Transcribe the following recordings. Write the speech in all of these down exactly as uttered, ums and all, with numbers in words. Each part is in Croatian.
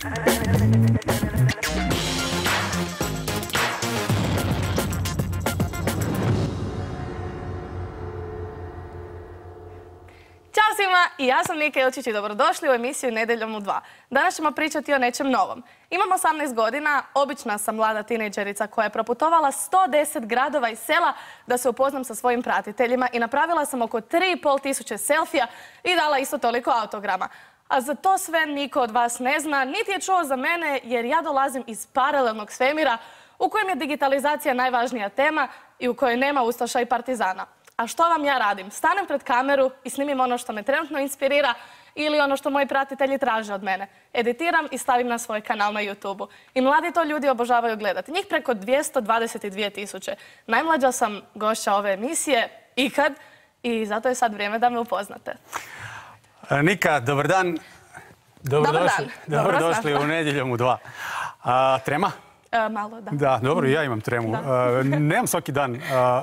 Ćao svima, i ja sam Nika Ilčić i dobrodošli u emisiju Nedjeljom u dva. Danas ćemo pričati o nečem novom. Imam osamnaest godina, obična sam mlada tinejdžerica koja je proputovala sto deset gradova i sela da se upoznam sa svojim pratiteljima i napravila sam oko tri i pol tisuće selfija i dala isto toliko autograma. A za to sve niko od vas ne zna, niti je čuo za mene, jer ja dolazim iz paralelnog svemira u kojem je digitalizacija najvažnija tema i u kojoj nema ustaša i partizana. A što vam ja radim? Stanem pred kameru i snimim ono što me trenutno inspirira ili ono što moji pratitelji traže od mene. Editiram i stavim na svoj kanal na YouTube-u. I mladi to ljudi obožavaju gledati. Njih preko dvjesto dvadeset dvije tisuće. Najmlađa sam gošća ove emisije ikad i zato je sad vrijeme da me upoznate. Nika, dobar dan. Dobrodošli, dobrodošli u Nedjeljom u dva. A, trema? E, malo, da. Da, dobro, ja imam tremu. A, nemam svaki dan a,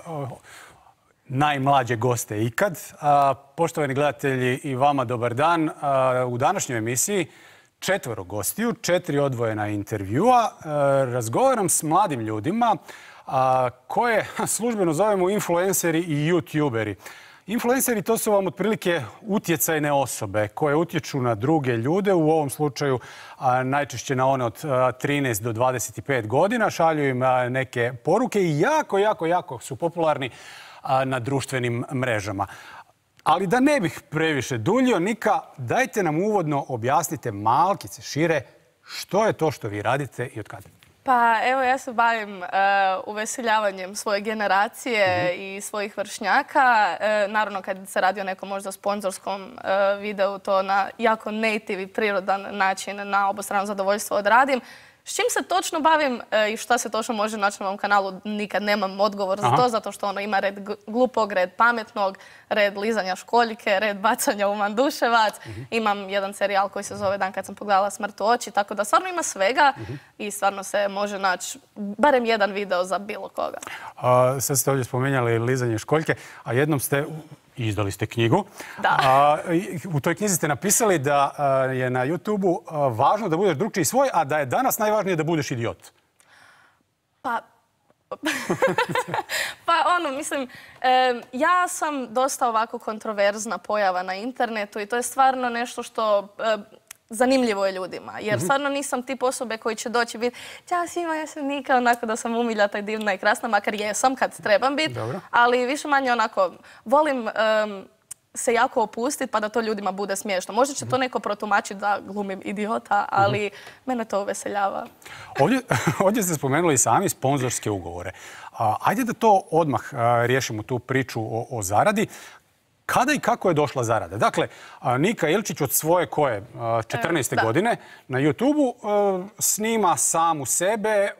najmlađe goste ikad. A, poštovani gledatelji, i vama dobar dan. A, u današnjoj emisiji četvoro gostiju, četiri odvojena intervjua. A, razgovaram s mladim ljudima a, koje službeno zovemo influenceri i youtuberi. Influenceri to su vam otprilike utjecajne osobe koje utječu na druge ljude, u ovom slučaju a, najčešće na one od a, trinaest do dvadeset pet godina, šalju im a, neke poruke i jako, jako, jako su popularni a, na društvenim mrežama. Ali da ne bih previše duljio, Nika, dajte nam uvodno objasnite malkice šire što je to što vi radite i od kada. Pa evo, ja se bavim uh, uveseljavanjem svoje generacije mm-hmm. i svojih vršnjaka. Uh, naravno, kad se radi o nekom možda sponzorskom uh, videu, to na jako native i prirodan način na obostrano zadovoljstvo odradim. S čim se točno bavim uh, i šta se točno može naći na ovom kanalu, nikad nemam odgovor za to, zato što ono ima red glupog, red pametnog, red lizanja školjke, red bacanja u manduševac. Mm-hmm. Imam jedan serijal koji se zove Dan kad sam pogledala smrt u oči, tako da stvarno ima svega mm-hmm. i stvarno se može naći barem jedan video za bilo koga. A, sad ste ovdje spomenjali lizanje školjke, a jednom ste izdali ste knjigu. Da. A, u toj knjizi ste napisali da a, je na YouTube-u važno da budeš drugčiji svoj, a da je danas najvažnije da budeš idiot. Pa... pa ono, mislim, e, ja sam dosta ovako kontroverzna pojava na internetu i to je stvarno nešto što e, zanimljivo je ljudima. Jer mm-hmm. stvarno nisam tip osobe koji će doći i biti ćao svima, ja sam Nika, onako da sam umiljata i divna i krasna, makar jesam kad trebam biti. Ali više manje onako, volim um, se jako opustiti pa da to ljudima bude smiješno. Možda će to neko protumačiti da glumim idiota, ali mm-hmm. mene to uveseljava. Ovdje, ovdje ste spomenuli sami sponzorske ugovore. A, ajde da to odmah a, riješimo tu priču o, o zaradi. Kada i kako je došla zarada? Dakle, Nika Ilčić od svoje koje četrnaeste da. godine na YouTube-u snima samu sebe.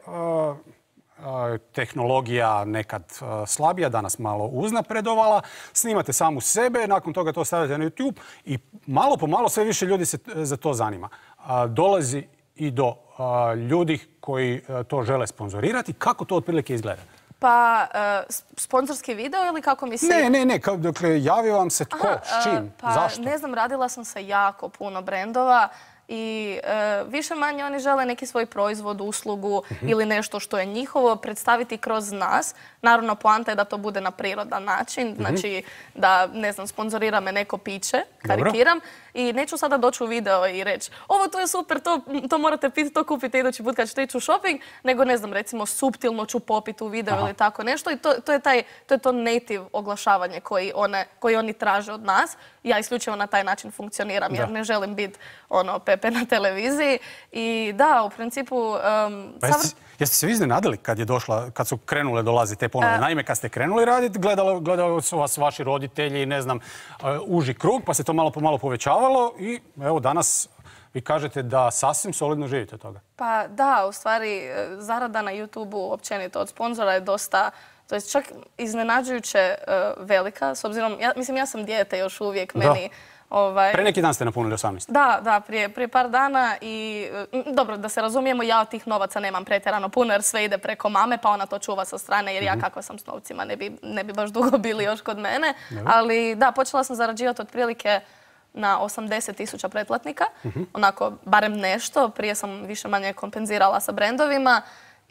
Tehnologija nekad slabija, danas malo uznapredovala. Snimate samu sebe, nakon toga to stavite na YouTube i malo po malo sve više ljudi se za to zanima. Dolazi i do ljudi koji to žele sponzorirati. Kako to otprilike izgleda? Pa, uh, sponzorski video ili kako mislim? Ne, ne, ne. Dakle, javio vam se tko, Aha, s čim, uh, pa, zašto? Ne znam, radila sam sa jako puno brendova i uh, više manje oni žele neki svoj proizvod, uslugu uh-huh. ili nešto što je njihovo predstaviti kroz nas. Naravno, poanta je da to bude na prirodan način. Uh-huh. Znači, da, ne znam, sponzorira me neko piće, karikiram. Dobro. I neću sada doći u video i reći ovo to je super, to, to morate piti, to kupite idući put kad ćete ići u shopping, nego ne znam, recimo suptilno ću popiti u video Aha. ili tako nešto i to, to, je taj, to je to native oglašavanje koji, one, koji oni traže od nas. Ja isključivo na taj način funkcioniram jer da. ne želim biti ono Pepe na televiziji i da, u principu... Um, pa jeste, jeste se vi iznenadili kad je došla, kad su krenule dolaziti te ponude? Naime, kad ste krenuli raditi, gledali, gledali su vas vaši roditelji, ne znam, uh, uži krug, pa se to malo po malo povećavalo i evo danas vi kažete da sasvim solidno živite od toga. Pa da, u stvari zarada na YouTube-u općenito od sponzora je dosta, to je čak iznenađujuće uh, velika, s obzirom, ja, mislim ja sam dijete još uvijek, da. meni... Ovaj... Pre neki dan ste napunili osamnaest. Da, da, prije, prije par dana i dobro, da se razumijemo, ja od tih novaca nemam pretjerano puno jer sve ide preko mame pa ona to čuva sa strane jer mm-hmm. ja kakva sam s novcima ne bi, ne bi baš dugo bili još kod mene. Dobro. Ali da, počela sam zarađivati otprilike na osamdeset tisuća pretplatnika. Onako, barem nešto. Prije sam više manje kompenzirala sa brendovima.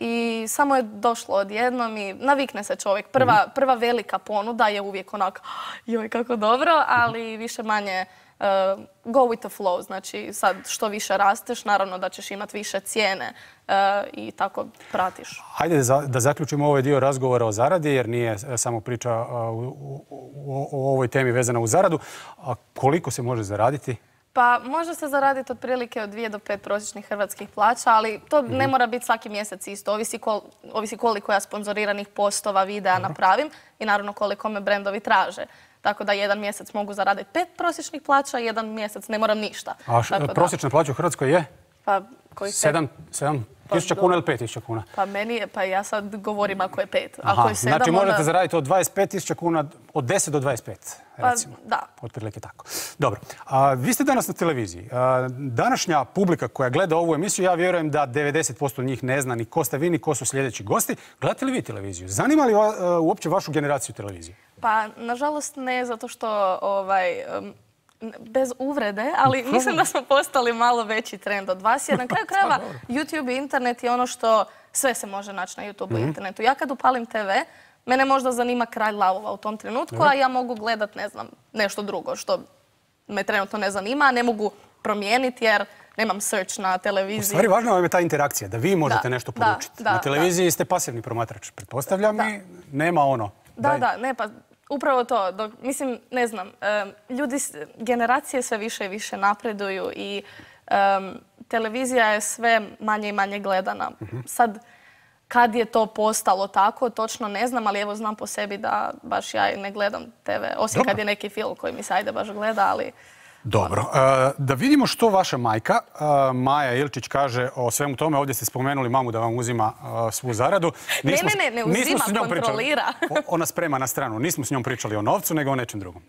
I samo je došlo odjednom i navikne se čovjek. Prva, prva velika ponuda je uvijek onak, joj kako dobro, ali više manje uh, go with the flow. Znači sad što više rasteš, naravno da ćeš imati više cijene uh, i tako pratiš. Hajde da, da zaključimo ovaj dio razgovora o zaradi, jer nije samo priča uh, o, o, o ovoj temi vezana u zaradu. A koliko se može zaraditi? Pa može se zaraditi otprilike od dvije do pet prosječnih hrvatskih plaća, ali to ne mora biti svaki mjesec isto. Ovisi, kol, ovisi koliko ja sponzoriranih postova, videa napravim i naravno koliko me brendovi traže. Tako da jedan mjesec mogu zaraditi pet prosječnih plaća, jedan mjesec ne moram ništa. A š, prosječna plaća u Hrvatskoj je? Pa koji sedam, sedam tisuća kuna ili pet tisuća kuna? Pa meni je, pa ja sad govorim ako je pet. Aha, ako je sedam, znači možete onda... zaraditi od dvadeset pet tisuća kuna, od deset do dvadeset pet, recimo. Pa, da. Otprilike tako. Dobro. A, vi ste danas na televiziji. A, današnja publika koja gleda ovu emisiju, ja vjerujem da devedeset posto njih ne zna ni ko ste vi, ni ko su sljedeći gosti. Gledate li vi televiziju? Zanima li a, uopće vašu generaciju televizije? Pa, nažalost ne, zato što ovaj... Um, bez uvrede, ali mislim da smo postali malo veći trend od vas. Jer na kraju krajeva YouTube i internet je ono što sve se može naći na YouTube i internetu. Ja kad upalim te ve, mene možda zanima Kralj lavova u tom trenutku, a ja mogu gledat, ne znam, nešto drugo što me trenutno ne zanima, a ne mogu promijeniti jer nemam search na televiziji. U stvari važna vam je ta interakcija, da vi možete da, nešto poručiti. Da, da, na televiziji da. ste pasivni promatrač, pretpostavljam, da. I nema ono. Da, daj. da, ne pa... Upravo to. Dok, mislim, ne znam, um, ljudi, generacije sve više i više napreduju i um, televizija je sve manje i manje gledana. Uh-huh. Sad, kad je to postalo tako, točno ne znam, ali evo znam po sebi da baš ja ne gledam te ve. Osim Dobro. Kad je neki film koji mi se ajde baš gleda, ali... Dobro. Uh, da vidimo što vaša majka, uh, Maja Ilčić, kaže o svemu tome. Ovdje ste spomenuli mamu da vam uzima uh, svu zaradu. Nismo, ne, ne, ne, ne uzima, kontrolira. O, ona sprema na stranu. Nismo s njom pričali o novcu, nego o nečem drugom.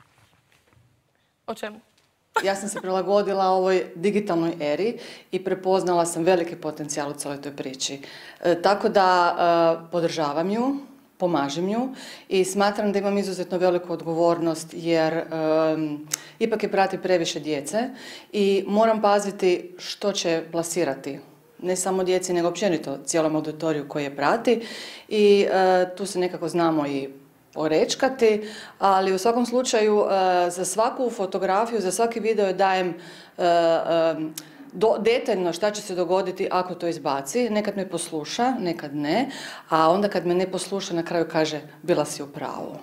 O čemu? Ja sam se prilagodila ovoj digitalnoj eri i prepoznala sam veliki potencijal u cijeloj toj priči. E, tako da e, podržavam ju, pomažem ju i smatram da imam izuzetno veliku odgovornost jer um, ipak je prati previše djece i moram paziti što će plasirati. Ne samo djeci, nego općenito cijelom auditoriju koji je prati i uh, tu se nekako znamo i orečkati, ali u svakom slučaju uh, za svaku fotografiju, za svaki video dajem uh, um, Do, detaljno šta će se dogoditi ako to izbaci. Nekad me posluša, nekad ne, a onda kad me ne posluša na kraju kaže bila si u pravu.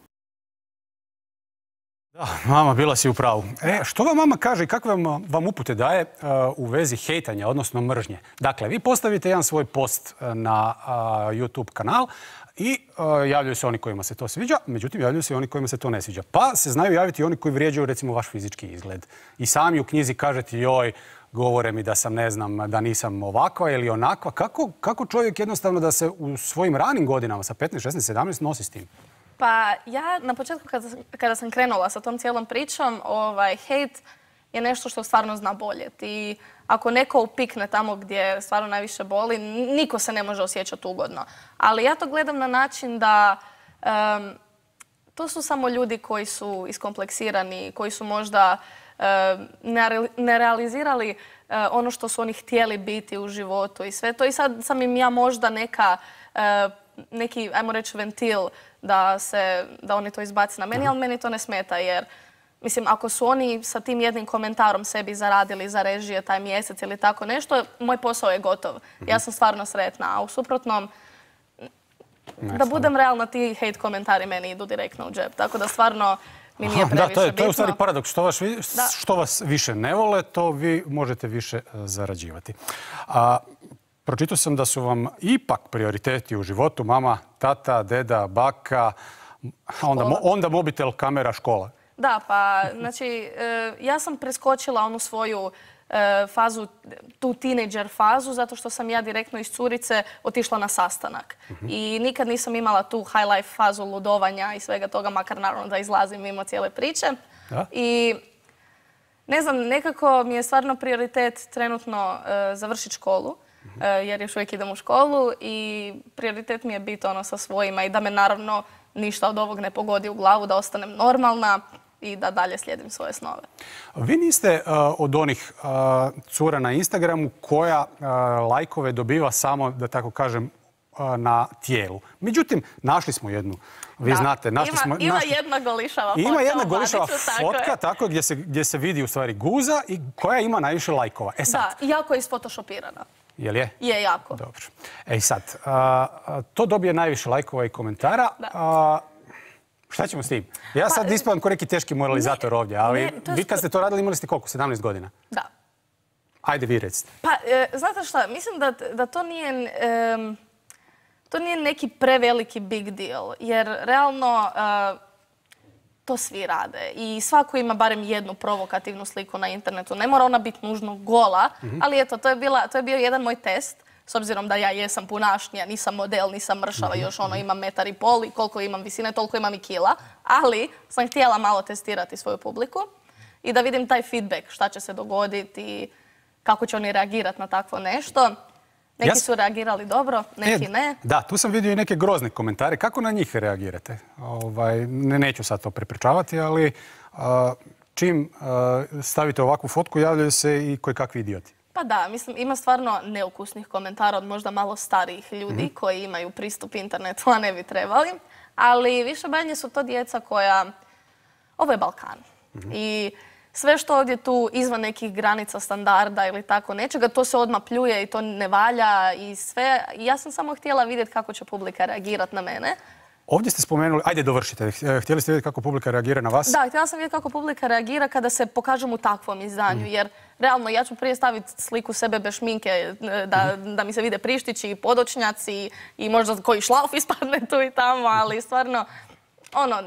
Da, mama, bila si u pravu. E, što vam mama kaže i kakve vam, vam upute daje uh, u vezi hejtanja, odnosno mržnje? Dakle, vi postavite jedan svoj post na uh, YouTube kanal i uh, javljaju se oni kojima se to sviđa, međutim javljaju se i oni kojima se to ne sviđa. Pa se znaju javiti oni koji vrijeđaju recimo vaš fizički izgled. I sami u knjizi kažete joj, govore mi da sam, ne znam, da nisam ovakva ili onakva. Kako, kako čovjek jednostavno da se u svojim ranim godinama sa petnaest, šesnaest, sedamnaest nosi s tim? Pa ja na početku kada, kada sam krenula sa tom cijelom pričom, ovaj, hejt je nešto što stvarno zna boljeti. I ako neko upikne tamo gdje stvarno najviše boli, niko se ne može osjećati ugodno. Ali ja to gledam na način da um, to su samo ljudi koji su iskompleksirani, koji su možda ne realizirali ono što su oni htjeli biti u životu i sve to. I sad sam im ja možda neka, neki, ajmo reći, ventil da, se, da oni to izbaci na meni, ali meni to ne smeta jer mislim, ako su oni sa tim jednim komentarom sebi zaradili za režije taj mjesec ili tako nešto, moj posao je gotov. Ja sam stvarno sretna, a u suprotnom, da budem realna, ti hate komentari meni idu direktno u džep. Tako da stvarno mi nije previše da, to je, bitno. To je u stvari paradoks. Što vas, što vas više ne vole, to vi možete više zarađivati. A, pročitao sam da su vam ipak prioriteti u životu mama, tata, deda, baka, onda, onda mobitel, kamera, škola. Da, pa znači ja sam preskočila onu svoju fazu, tu tinejdžer fazu, zato što sam ja direktno iz curice otišla na sastanak. Uh-huh. I nikad nisam imala tu high life fazu ludovanja i svega toga, makar naravno da izlazim mimo cijele priče. Da? I ne znam, nekako mi je stvarno prioritet trenutno uh, završiti školu, uh-huh. uh, jer još uvijek idem u školu i prioritet mi je biti ono sa svojima i da me naravno ništa od ovog ne pogodi u glavu, da ostanem normalna. i da dalje slijedim svoje snove. Vi niste uh, od onih uh, cura na Instagramu koja uh, lajkove dobiva samo, da tako kažem, uh, na tijelu. Međutim, našli smo jednu. Vi Da. znate, našli ima, smo... ima našli... jedna golišava fotka. Ima jedna u golišava Bandiću, tako fotka, je. tako, gdje se, gdje se vidi u stvari guza i koja ima najviše lajkova. E sad, Da, jako je isfotošopirana. jel je? Je jako. Dobro. E sad, a, a, to dobije najviše lajkova i komentara. Da. A, šta ćemo s tim? Ja sad ispadam ko neki teški moralizator ovdje, ali ne, to je vi kad ste to radili imali ste koliko? sedamnaest godina? Da. Ajde vi recite. Pa, e, znate šta, mislim da, da to nije... em, to nije neki preveliki big deal, jer realno e, to svi rade i svako ima barem jednu provokativnu sliku na internetu. Ne mora ona biti nužno gola, ali eto, to je, bila, to je bio jedan moj test, s obzirom da ja jesam punašnija, nisam model, nisam mršava, još ono imam metar i pol i koliko imam visine, toliko imam i kila, ali sam htjela malo testirati svoju publiku i da vidim taj feedback, šta će se dogoditi, kako će oni reagirati na takvo nešto. Neki Jas- su reagirali dobro, neki E, ne. Da, tu sam vidio i neke grozne komentare. Kako na njih reagirate? Ovaj, ne, neću sad to prepričavati, ali a, čim a, stavite ovakvu fotku, javljaju se i koji kakvi idioti. Pa da, mislim, ima stvarno neukusnih komentara od možda malo starijih ljudi koji imaju pristup internetu, a ne bi trebali. Ali više manje su to djeca koja... Ovo je Balkan. I sve što ovdje tu izvan nekih granica standarda ili tako nečega, to se odmah pljuje i to ne valja i sve. I ja sam samo htjela vidjeti kako će publika reagirati na mene. Ovdje ste spomenuli, ajde dovršite, htjeli ste vidjeti kako publika reagira na vas? Da, htjela sam vidjeti kako publika reagira kada se pokažem u takvom izdanju, jer realno ja ću prije staviti sliku sebe bez šminke, da, da mi se vide prištići, podočnjaci i možda koji šlauf ispadne tu i tamo, ali stvarno, ono,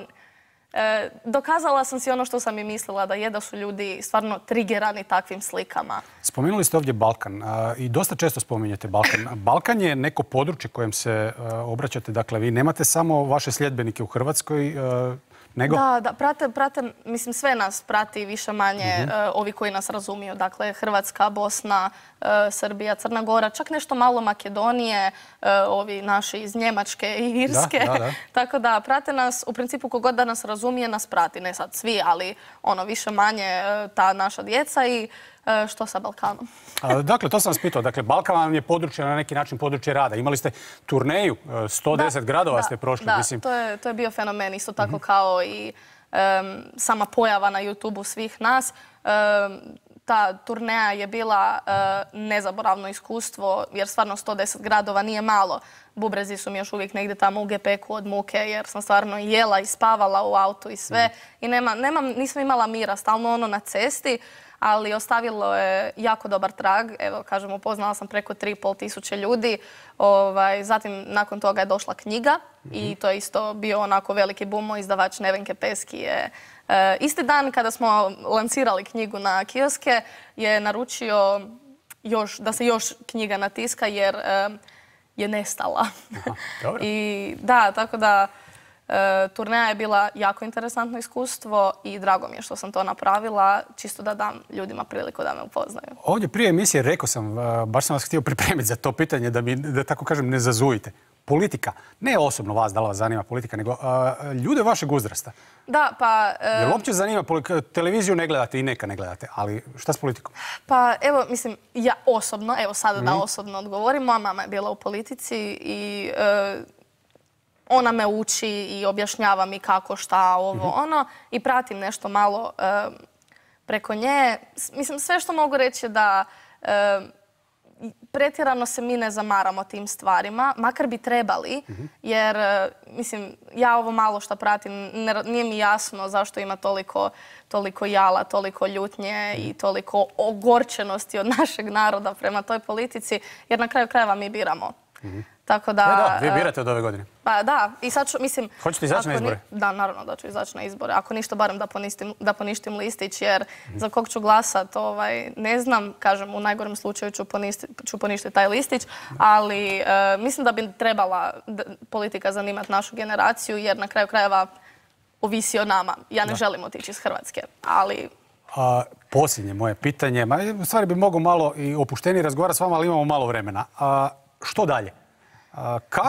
e, dokazala sam si ono što sam i mislila, da je da su ljudi stvarno trigerani takvim slikama. Spomenuli ste ovdje Balkan a, i dosta često spominjete Balkan. Balkan je neko područje kojem se a, obraćate, dakle vi nemate samo vaše sljedbenike u Hrvatskoj, a, nego... Da, da, prate, prate, mislim sve nas prati više manje e, ovi koji nas razumiju. Dakle, Hrvatska, Bosna, e, Srbija, Crna Gora, čak nešto malo Makedonije, e, ovi naši iz Njemačke i Irske. Da, da, da. Tako da prate nas, u principu kogod da nas razumije nas prati. Ne sad svi, ali ono više manje e, ta naša djeca i e, što sa Balkanom. A, dakle, to sam vas pitao. Dakle, Balkan vam je područje, na neki način područje rada. Imali ste turneju, sto deset gradova Da, ste prošli. Da, mislim. to je, to je bio fenomen, isto tako kao i em, sama pojava na YouTubeu svih nas. Em, ta turneja je bila e, nezaboravno iskustvo, jer stvarno sto deset gradova nije malo. Bubrezi su mi još uvijek negdje tamo u gepeku od muke, jer sam stvarno jela i spavala u autu i sve. I nema, nemam, nisam imala mira, stalno ono na cesti, ali ostavilo je jako dobar trag. Evo, kažem, upoznala sam preko tri i pol tisuće ljudi. Ovaj, zatim, nakon toga je došla knjiga i to je isto bio onako veliki bum. Izdavač Nevenke Peski je e, isti dan kada smo lancirali knjigu na kioske je naručio još, da se još knjiga natiska jer e, je nestala. Aha, dobro. I da, tako da e, turneja je bila jako interesantno iskustvo i drago mi je što sam to napravila, čisto da dam ljudima priliku da me upoznaju. Ovdje prije emisije rekao sam, a, baš sam vas htio pripremiti za to pitanje, da mi, da tako kažem, ne zazujite. Politika, ne osobno vas, da li vas zanima politika, nego a, ljude vašeg uzrasta. Da, pa... e, Jel uopće zanima politika? Televiziju ne gledate i neka ne gledate, ali šta s politikom? Pa evo, mislim, ja osobno, evo sada da osobno odgovorim, moja mama je bila u politici i e, ona me uči i objašnjava mi kako, šta, ovo, ono i pratim nešto malo e, preko nje. S- Mislim, sve što mogu reći je da e, pretjerano se mi ne zamaramo tim stvarima, makar bi trebali, jer, e, mislim, ja ovo malo što pratim, ne- nije mi jasno zašto ima toliko, toliko jala, toliko ljutnje i toliko ogorčenosti od našeg naroda prema toj politici, jer na kraju krajeva mi biramo. Tako da... E da, vi e, birate od ove godine. Pa da, i sad ću, mislim... Hoćete izaći na ako ni- izbore? Da, naravno da ću izaći na izbore. Ako ništa, barem da poništim, da poništim listić, jer za kog ću glasat, ovaj, ne znam, kažem, u najgorem slučaju ću, poništi, ću poništiti taj listić, ali e, mislim da bi trebala d- politika zanimati našu generaciju, jer na kraju krajeva ovisi o nama. Ja ne želim otići iz Hrvatske, ali... A, posljednje moje pitanje, ma, u stvari bi mogao malo i opuštenije razgovarati s vama, ali imamo malo vremena. A, što dalje? A, kažu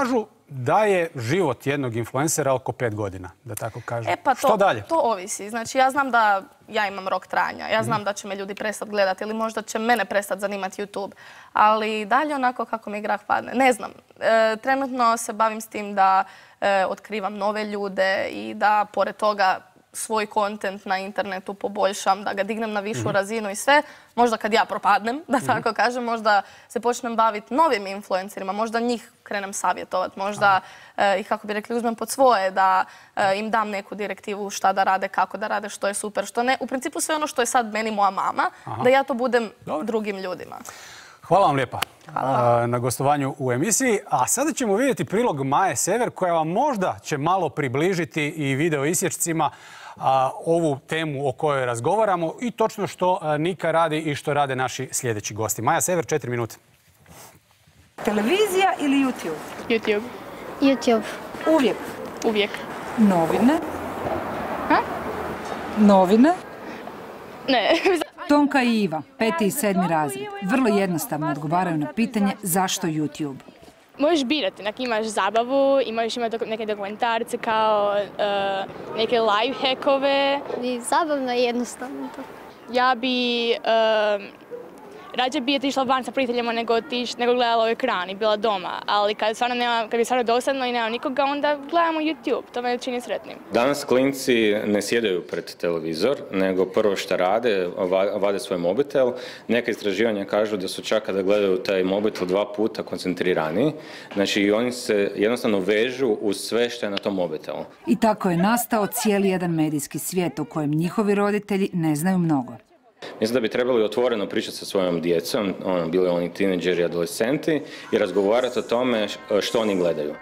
da je život jednog influencera oko pet godina, da tako kažem. E pa to, Što dalje? to ovisi. Znači, ja znam da ja imam rok trajanja. Ja znam mm. da će me ljudi prestati gledati ili možda će mene prestati zanimati YouTube. Ali dalje onako kako mi grah padne. Ne znam. E, trenutno se bavim s tim da e, otkrivam nove ljude i da pored toga svoj kontent na internetu poboljšam, da ga dignem na višu mm-hmm. razinu i sve. Možda kad ja propadnem, da tako mm-hmm. kažem, možda se počnem baviti novim influencerima, možda njih krenem savjetovati, možda eh, ih, kako bi rekli, uzmem pod svoje, da eh, im dam neku direktivu šta da rade, kako da rade, što je super, što ne. U principu sve ono što je sad meni moja mama, Aha. da ja to budem Dobre. drugim ljudima. Hvala vam lijepa Hvala. na gostovanju u emisiji. A sada ćemo vidjeti prilog Maje Sever koja vam možda će malo približiti i video isječcima a, ovu temu o kojoj razgovaramo i točno što a, Nika radi i što rade naši sljedeći gosti. Maja Sever, četiri minute. Televizija ili YouTube? YouTube. YouTube. Uvijek? Uvijek. Novine? Ha? Novine? Ne. Tonka i Iva, peti i sedmi razred, vrlo jednostavno odgovaraju na pitanje zašto YouTube. Možeš birati, nek imaš zabavu i možeš imati neke dokumentarce kao uh, neke live hackove. I zabavno i jednostavno to. Ja bi uh, rađe bi otišla van sa prijateljima nego, otiš, nego gledala u ekran i bila doma. Ali kad, stvarno nema, kad je stvarno dosadno i nema nikoga, onda gledamo YouTube. To me čini sretnim. Danas klinci ne sjedaju pred televizor, nego prvo što rade, vade svoj mobitel. Neka istraživanja kažu da su čak kada gledaju taj mobitel dva puta koncentriraniji. Znači oni se jednostavno vežu uz sve što je na tom mobitelu. I tako je nastao cijeli jedan medijski svijet u kojem njihovi roditelji ne znaju mnogo. Mislim da bi trebali otvoreno pričati sa svojom djecom, ono, bili oni tineđeri i adolescenti, i razgovarati o tome što oni gledaju.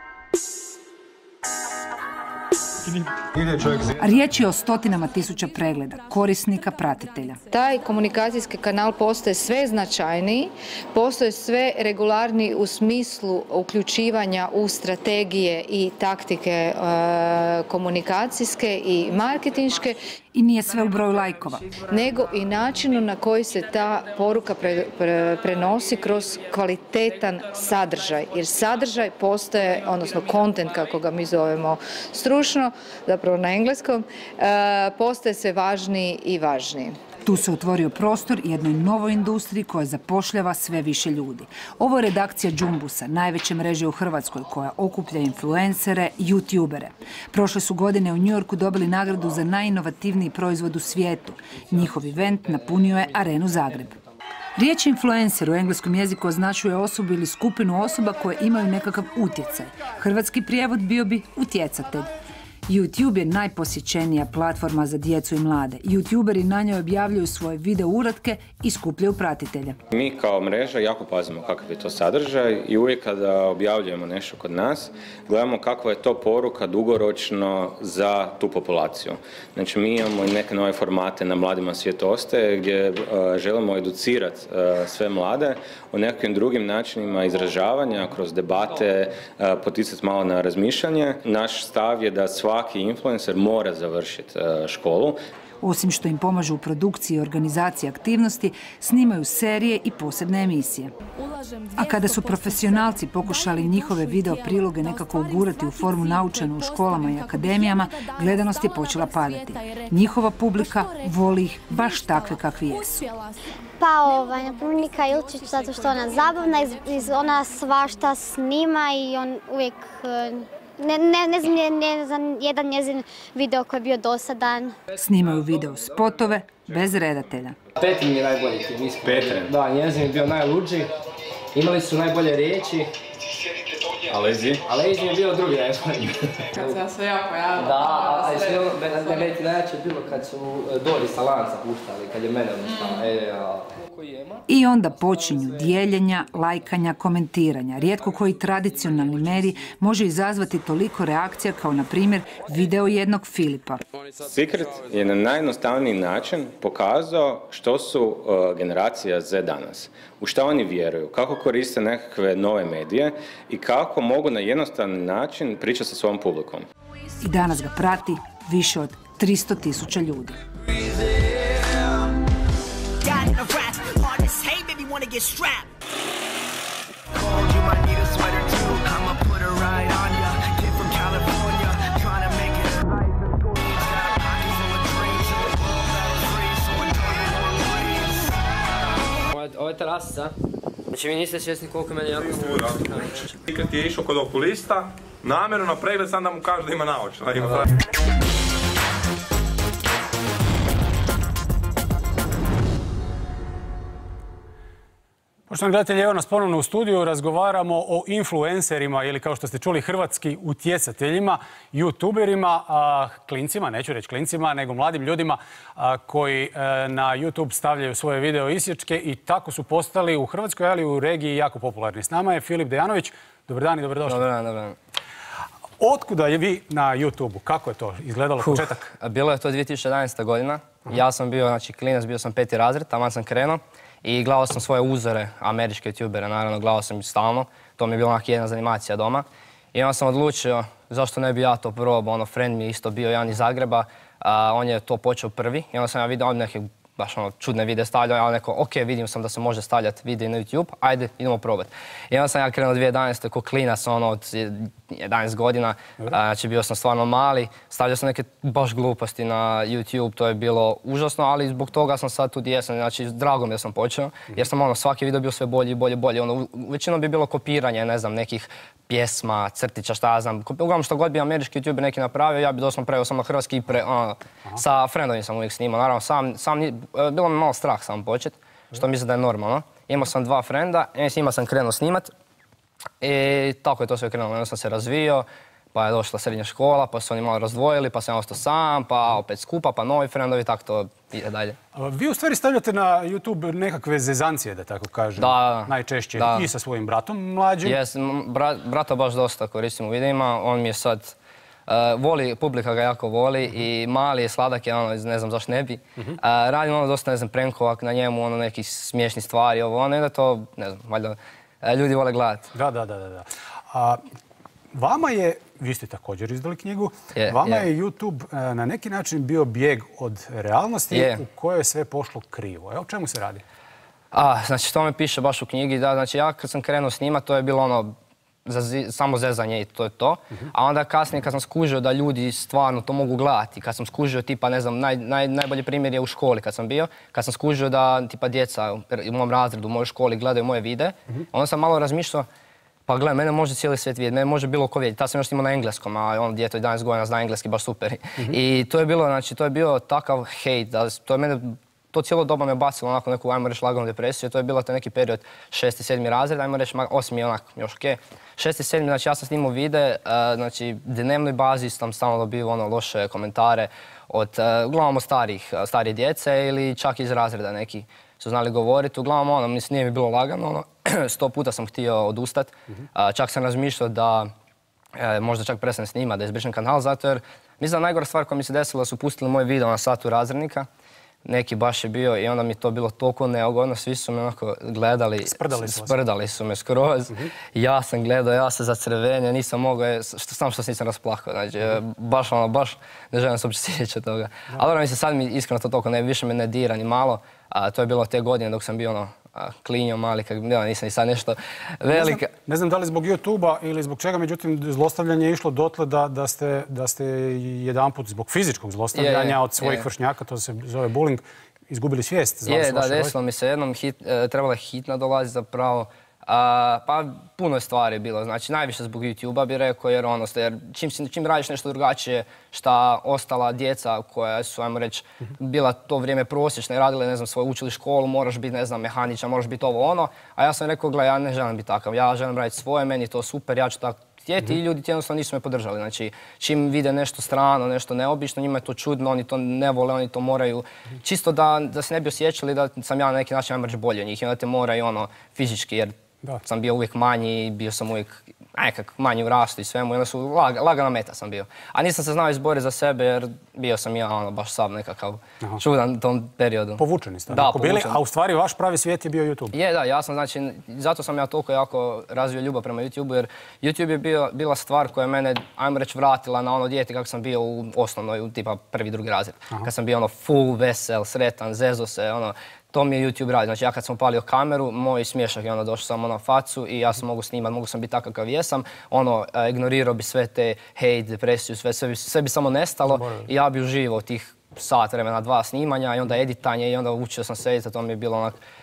Riječ je o stotinama tisuća pregleda, korisnika, pratitelja. Taj komunikacijski kanal postaje sve značajniji, postaje sve regularniji u smislu uključivanja u strategije i taktike e, komunikacijske i marketinške. I nije sve u broju lajkova. Nego i načinu na koji se ta poruka pre, pre, prenosi kroz kvalitetan sadržaj. Jer sadržaj postaje, odnosno content kako ga mi zovemo stručno, zapravo na engleskom, e, postaje sve važniji i važniji. Tu se otvorio prostor jednoj novoj industriji koja zapošljava sve više ljudi. Ovo je redakcija Džumbusa, najveće mreže u Hrvatskoj koja okuplja influencere, youtubere. Prošle su godine u New Yorku dobili nagradu za najinovativniji proizvod u svijetu. Njihov event napunio je Arenu Zagreb. Riječ influencer u engleskom jeziku označuje osobu ili skupinu osoba koje imaju nekakav utjecaj. Hrvatski prijevod bio bi utjecatelj. YouTube je najposjećenija platforma za djecu i mlade. YouTuberi na njoj objavljuju svoje video uratke i skupljaju pratitelje. Mi kao mreža jako pazimo kakav je to sadržaj i uvijek kada objavljujemo nešto kod nas, gledamo kakva je to poruka dugoročno za tu populaciju. Znači mi imamo i neke nove formate na Mladima svijet ostaje gdje uh, želimo educirati uh, sve mlade o nekakvim drugim načinima izražavanja kroz debate, uh, poticati malo na razmišljanje. Naš stav je da sva svaki influencer mora završiti školu. Osim što im pomažu u produkciji i organizaciji aktivnosti, snimaju serije i posebne emisije. A kada su profesionalci pokušali njihove video priloge nekako ugurati u formu naučenu u školama i akademijama, gledanost je počela padati. Njihova publika voli ih baš takve kakvi jesu. Pa ovaj, na primjer Nika Ilčić, zato što ona zabavna, iz, ona svašta snima i on uvijek... Ne, ne, ne znam, ne, ne znam jedan njezin video koji je bio dosadan. Snimaju video spotove bez redatelja. Petrin je najbolji tim, iskreno. Petrin? Da, njezin je bio najluđi. Imali su najbolje riječi. Alezi? Alezi je bio drugi najbolji. Kad sam se ja pojavila. Da, a i sve ono, meni ti najjače bilo kad su Dori sa lanca puštali, kad je mene odnostala. E, a... I onda počinju dijeljenja, lajkanja, komentiranja. Rijetko koji tradicionalni medij može izazvati toliko reakcija kao, na primjer, video jednog Filipa. Secret je na najjednostavniji način pokazao što su uh, generacija Z danas. U šta oni vjeruju, kako koriste nekakve nove medije i kako mogu na jednostavan način pričati sa svojom publikom. I danas ga prati više od tristo tisuća ljudi. Want to get strapped. Cold, you might need a sweater too. I'ma put a ride on ya. ovo je terasa. Znači vi niste svjesni koliko meni jako stručno. Kad je išao kod okulista, namjerno na pregled sam da mu kaže da ima naočala. Poštovani gledatelji, evo nas ponovno u studiju, razgovaramo o influencerima ili kao što ste čuli hrvatski utjecateljima, youtuberima, klincima, neću reći klincima, nego mladim ljudima koji na YouTube stavljaju svoje video isječke i tako su postali u Hrvatskoj, ali i u regiji jako popularni. S nama je Filip Dejanović. Dobar dan i dobrodošli. Dobar dan, dobar dan. Otkuda je vi na YouTube-u? Kako je to izgledalo početak? Bilo je to dvije tisuće jedanaesta godina. Ja sam bio, znači, klinac, bio sam peti razred, tamo sam krenuo. I gledao sam svoje uzore, američke youtubere, naravno, gledao sam ih stalno. To mi je bila onak jedna zanimacija doma. I onda sam odlučio zašto ne bi ja to probao, ono, friend mi je isto bio jedan iz Zagreba, on je to počeo prvi. I onda sam ja vidio neke baš ono čudne videe stavljao, ali neko, ok, vidim sam da se može stavljati video na YouTube, ajde, idemo probati. I onda sam ja krenuo dvije tisuće jedanaeste ko klinac, ono, od jedanaest godina, znači bio sam stvarno mali, stavljao sam neke baš gluposti na YouTube, to je bilo užasno, ali zbog toga sam sad tu gdje jesam, znači drago mi da sam počeo, jer sam ono, svaki video bio sve bolji i bolji i bolji, ono, većinom bi bilo kopiranje, ne znam, nekih pjesma, crtića, šta ja znam, uglavnom što god bi američki YouTuber neki napravio, ja bi doslovno preveo sam na hrvatski i pre, ono, sa friendovim sam uvijek snimao, naravno, sam, sam, bilo mi malo strah sam počet, što mislim da je normalno. Imao sam dva frenda, s njima sam krenuo snimat i tako je to sve krenulo. Onda sam se razvio, pa je došla srednja škola, pa su oni malo razdvojili, pa sam ostao sam, pa opet skupa, pa novi frendovi, tako to ide dalje. Vi u stvari stavljate na YouTube nekakve zezancije, da tako kažem, da, najčešće da. I sa svojim bratom mlađim. Jes, bra, brata baš dosta koristim u videima, on mi je sad, uh, voli, publika ga jako voli i mali je, sladak je, ono, ne znam zašto ne bi. Uh, radim ono dosta, ne znam, prankovak na njemu, ono, nekih smiješnih stvari, ovo, ono, i da to, ne znam, valjda, ljudi vole gledati. Da, da, da, da. A, vama je, vi ste također izdali knjigu, je, vama je. je YouTube na neki način bio bijeg od realnosti je. U kojoj je sve pošlo krivo. Evo, o čemu se radi? A, znači, to me piše baš u knjigi, da, znači, ja kad sam krenuo snimat, to je bilo ono, za samo zezanje i to je to. Uh-huh. A onda kasnije kad sam skužio da ljudi stvarno to mogu gledati, kad sam skužio tipa, ne znam, naj, naj, najbolji primjer je u školi kad sam bio, kad sam skužio da tipa djeca u mom razredu, u mojoj školi gledaju moje videe, uh-huh. Onda sam malo razmišljao, pa gledaj, mene može cijeli svijet vidjeti, mene može bilo ko vidjeti. Tad sam još snimao na engleskom, a ono djeto jedanaest godina zna engleski baš super. Uh-huh. I to je bilo, znači, to je bio takav hejt, da to je mene, to cijelo doba me bacilo onako neku, ajmo reći, laganu depresiju. To je bilo taj neki period šesti, sedmi razred, ajmo reći, osmi onak, još okej. Šesti, sedmi, znači ja sam snimao videe, znači dnevnoj bazi sam stalno dobio ono loše komentare od, uglavnom, starih, starije djece ili čak iz razreda neki su znali govoriti. Uglavnom, ono, mislim, nije mi bilo lagano, ono, sto puta sam htio odustati. Uh-huh. Čak sam razmišljao da e, možda čak prestanem snimati, da izbrišem kanal, zato jer mislim da najgora stvar koja mi se desila su pustili moj video na satu razrednika. Neki baš je bio i onda mi to bilo toliko neugodno, svi su me onako gledali, sprdali su, sprdali su me skroz. Uh-huh. Ja sam gledao, ja sam zacrvenio, nisam mogao, što, sam što se nisam rasplakao, znači uh-huh. baš ono, baš ne želim se uopće sjećati toga. Da. Ali mi se sad mi iskreno to toliko ne, više me ne dira ni malo, a to je bilo te godine dok sam bio ono, klinio mali, kak, ja, nisam ni sad nešto velika. Ne znam, ne znam da li zbog YouTube-a ili zbog čega, međutim, zlostavljanje je išlo dotle da, da, ste, da ste jedanput zbog fizičkog zlostavljanja je, je, od svojih je. vršnjaka, to se zove bullying, izgubili svijest. Je, da, desilo mi se jednom, hit, e, trebala je hitna dolaziti zapravo. A, pa puno je stvari bilo, znači najviše zbog YouTube-a bi rekao, jer ono, jer čim, čim radiš nešto drugačije šta ostala djeca koja su, ajmo reći, bila to vrijeme prosječne i radile, ne znam, svoju učili školu, moraš biti, ne znam, mehaničar, moraš biti ovo ono, a ja sam rekao, gledaj, ja ne želim biti takav, ja želim raditi svoje, meni je to super, ja ću tako htjeti i ljudi jednostavno nisu me podržali, znači čim vide nešto strano, nešto neobično, njima je to čudno, oni to ne vole, oni to moraju, čisto da, da se ne bi osjećali da sam ja na neki način, ajmo reći, bolji od njih i onda te moraju ono fizički, jer da. Sam bio uvijek manji, bio sam uvijek nekak manji u rastu i svemu i onda su lag, lagana meta sam bio. A nisam se znao izboriti za sebe jer bio sam ja ono, baš sam nekakav Aha. čudan u tom periodu. Povučeni ste. Da, bili, a u stvari vaš pravi svijet je bio YouTube. Je, da, ja sam, znači, zato sam ja toliko jako razvio ljubav prema YouTubeu jer YouTube je bio, bila stvar koja je mene, ajmo reći, vratila na ono dijete kako sam bio u osnovnoj, u tipa prvi, drugi razred. Aha. Kad sam bio ono full, vesel, sretan, zezo se, ono, to mi je YouTube radi. Znači ja kad sam upalio kameru, moj smiješak je ono došao samo na facu i ja sam mogu snimati, mogu sam biti takav kakav jesam. Ono, ignorirao bi sve te hejt, depresiju, sve, sve, bi, sve bi samo nestalo Zaboravim. I ja bi uživao tih sat vremena, dva snimanja i onda editanje i onda učio sam se editati, to mi je bilo onak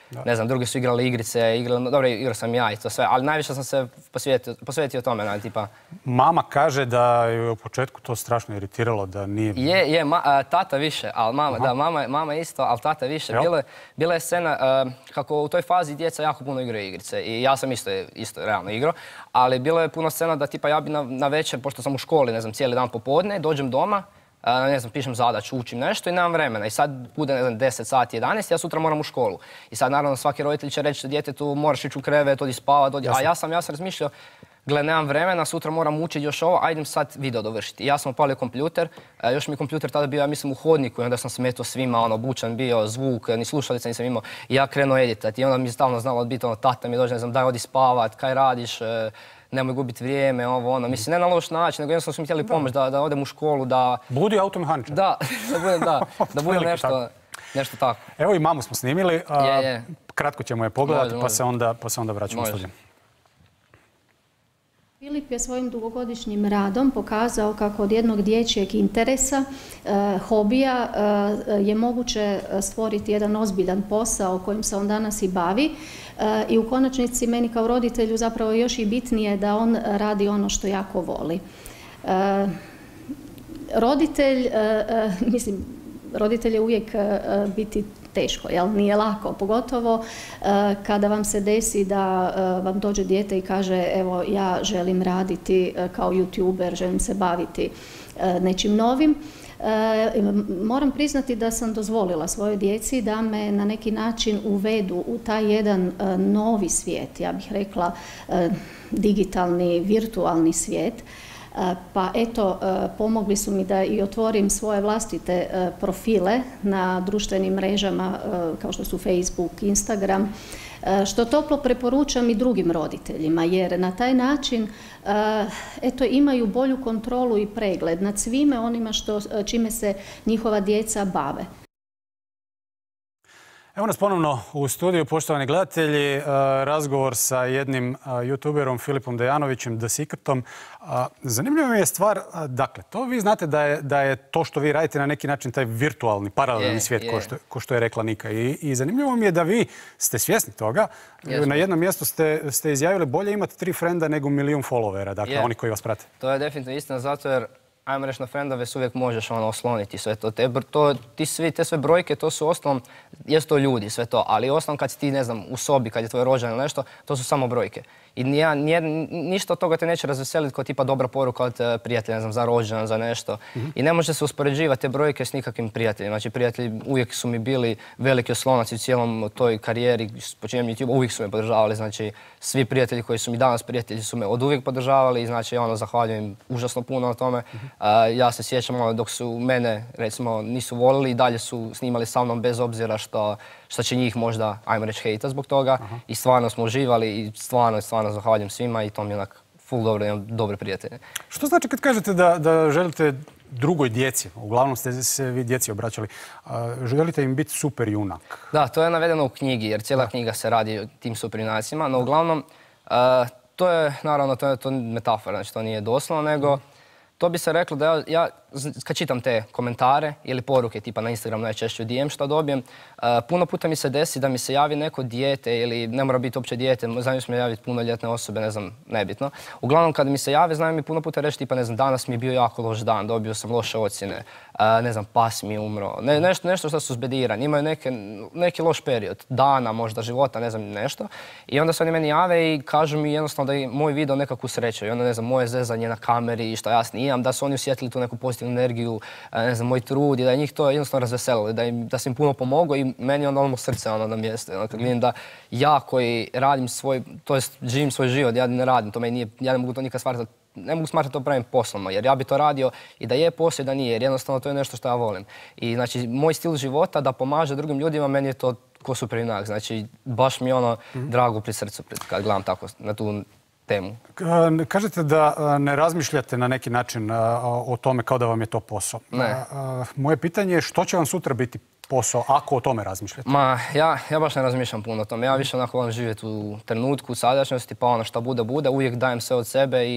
ne znam, drugi su igrali igrice, igrali, dobro, igrao sam ja i to sve, ali najviše sam se posvetio, posvetio tome, tipa... Mama kaže da je u početku to strašno iritiralo, da nije... Je, je, ma, a, tata više, ali mama, Aha. da, mama, mama isto, ali tata više. Bila, bila je scena uh, kako u toj fazi djeca jako puno igraju igrice i ja sam isto, isto realno igrao, ali bilo je puno scena da tipa ja bi na, na večer, pošto sam u školi, ne znam, cijeli dan popodne, dođem doma, uh, ne znam, pišem zadaću, učim nešto i nemam vremena i sad bude, ne znam, deset sati, jedanaest, ja sutra moram u školu. I sad naravno svaki roditelj će reći djetetu moraš ići u krevet, odi spavat, odi... a ja sam, ja sam razmišljao, gle, nemam vremena, sutra moram učiti još ovo, ajdem sad video dovršiti. Ja sam upalio kompjuter, još mi kompjuter tada bio, ja mislim, u hodniku i onda sam smetao svima, ono, bučan bio, zvuk, ni slušalica nisam imao. I ja krenuo editati i onda mi je stalno znalo biti, ono, tata mi dođe, ne znam, daj odi spavat, kaj radiš, nemoj gubiti vrijeme, ovo, ono. Mislim, ne na loš način, nego jednostavno su mi htjeli pomoći da, da odem u školu, da... Budi automehaničar. Da, da budem, da, da budem nešto, nešto tako. Evo i mamu smo snimili, a, je, je. kratko ćemo je pogledati, može, pa, može. Se onda, pa se onda vraćamo u studiju. Filip je svojim dugogodišnjim radom pokazao kako od jednog dječjeg interesa, e, hobija, e, je moguće stvoriti jedan ozbiljan posao kojim se on danas i bavi e, i u konačnici meni kao roditelju zapravo još i bitnije da on radi ono što jako voli. E, roditelj, e, e, mislim, roditelj je uvijek e, biti teško, jel? Nije lako, pogotovo uh, kada vam se desi da uh, vam dođe dijete i kaže evo ja želim raditi uh, kao youtuber, želim se baviti uh, nečim novim. Uh, moram priznati da sam dozvolila svojoj djeci da me na neki način uvedu u taj jedan uh, novi svijet, ja bih rekla uh, digitalni, virtualni svijet. Pa eto, pomogli su mi da i otvorim svoje vlastite profile na društvenim mrežama kao što su Facebook, Instagram, što toplo preporučam i drugim roditeljima, jer na taj način eto, imaju bolju kontrolu i pregled nad svime onima što, čime se njihova djeca bave. Evo nas ponovno u studiju, poštovani gledatelji, razgovor sa jednim youtuberom Filipom Dejanovićem, The Secretom. Zanimljiva mi je stvar, dakle, to vi znate da je, da je to što vi radite na neki način taj virtualni, paralelni svijet, yeah. ko, što, ko što je rekla Nika. I, I zanimljivo mi je da vi ste svjesni toga. Yes. Na jednom mjestu ste, ste izjavili bolje imati tri frenda nego milijun followera, dakle, yeah. oni koji vas prate. To je definitivno istina, zato jer ajmo reći na frendove se uvijek možeš ono, osloniti sve to. Te, to ti svi, te sve brojke, to su osnovom, jesu to ljudi, sve to, ali osnovom kad si ti, ne znam, u sobi, kad je tvoj rođen ili nešto, to su samo brojke. I nija, nije, ništa od toga te neće razveseliti kao tipa dobra poruka od prijatelja, ne znam, za rođendan, za nešto. Mm-hmm. I ne može se uspoređivati te brojke s nikakvim prijateljima. Znači, prijatelji uvijek su mi bili veliki oslonac u cijelom toj karijeri, počinjem YouTube, uvijek su me podržavali. Znači, svi prijatelji koji su mi danas prijatelji su me od uvijek podržavali i znači, ono, zahvaljujem užasno puno na tome. Mm-hmm. Uh, ja se sjećam, ono, dok su mene, recimo, nisu volili i dalje su snimali sa mnom bez obzira što, što će njih možda, ajmo reći, hejta zbog toga. Aha. I stvarno smo uživali i stvarno, stvarno zahvaljujem svima i to mi je onak full dobro, imam dobre prijatelje. Što znači kad kažete da, da želite drugoj djeci, uglavnom ste se vi djeci obraćali, a, želite im biti super junak? Da, to je navedeno u knjigi jer cijela da. knjiga se radi o tim super junacima, no uglavnom a, to je, naravno, to je, to je metafora, znači to nije doslovno, nego to bi se reklo da ja, ja kad čitam te komentare ili poruke tipa na Instagram najčešće u D M što dobijem, uh, puno puta mi se desi da mi se javi neko dijete ili ne mora biti uopće dijete, znaju se mi javiti punoljetne osobe, ne znam, nebitno. Uglavnom kad mi se jave, znaju mi puno puta reći tipa, ne znam, danas mi je bio jako loš dan, dobio sam loše ocjene, uh, ne znam, pas mi je umro, ne, nešto, nešto što su zbedirani, imaju neke, neki loš period, dana, možda života, ne znam, nešto. I onda se oni meni jave i kažu mi jednostavno da je moj video nekakvu sreću i onda, ne znam, moje zezanje na kameri i što ja snimam, da su oni osjetili tu neku pozitivnu energiju, ne znam, moj trud i da je njih to jednostavno razveselilo, da, im, da sam im puno pomogao i meni onda ono srce ono na mjestu. Ono, kad vidim da ja koji radim svoj, to jest živim svoj život, ja ne radim, to meni nije, ja ne mogu to nikad smatrati, ne mogu smatrati to pravim poslom, jer ja bi to radio i da je posao i da nije, jer jednostavno to je nešto što ja volim. I znači, moj stil života da pomaže drugim ljudima, meni je to ko super junak, znači baš mi je ono mm-hmm. drago pri srcu kad gledam tako na tu temu. Kažete da ne razmišljate na neki način o tome kao da vam je to posao. Ne. Moje pitanje je što će vam sutra biti posao ako o tome razmišljate? Ma, ja, ja baš ne razmišljam puno o tome. Ja više onako volim živjeti u trenutku, u sadašnjosti, pa ono što bude, bude. Uvijek dajem sve od sebe i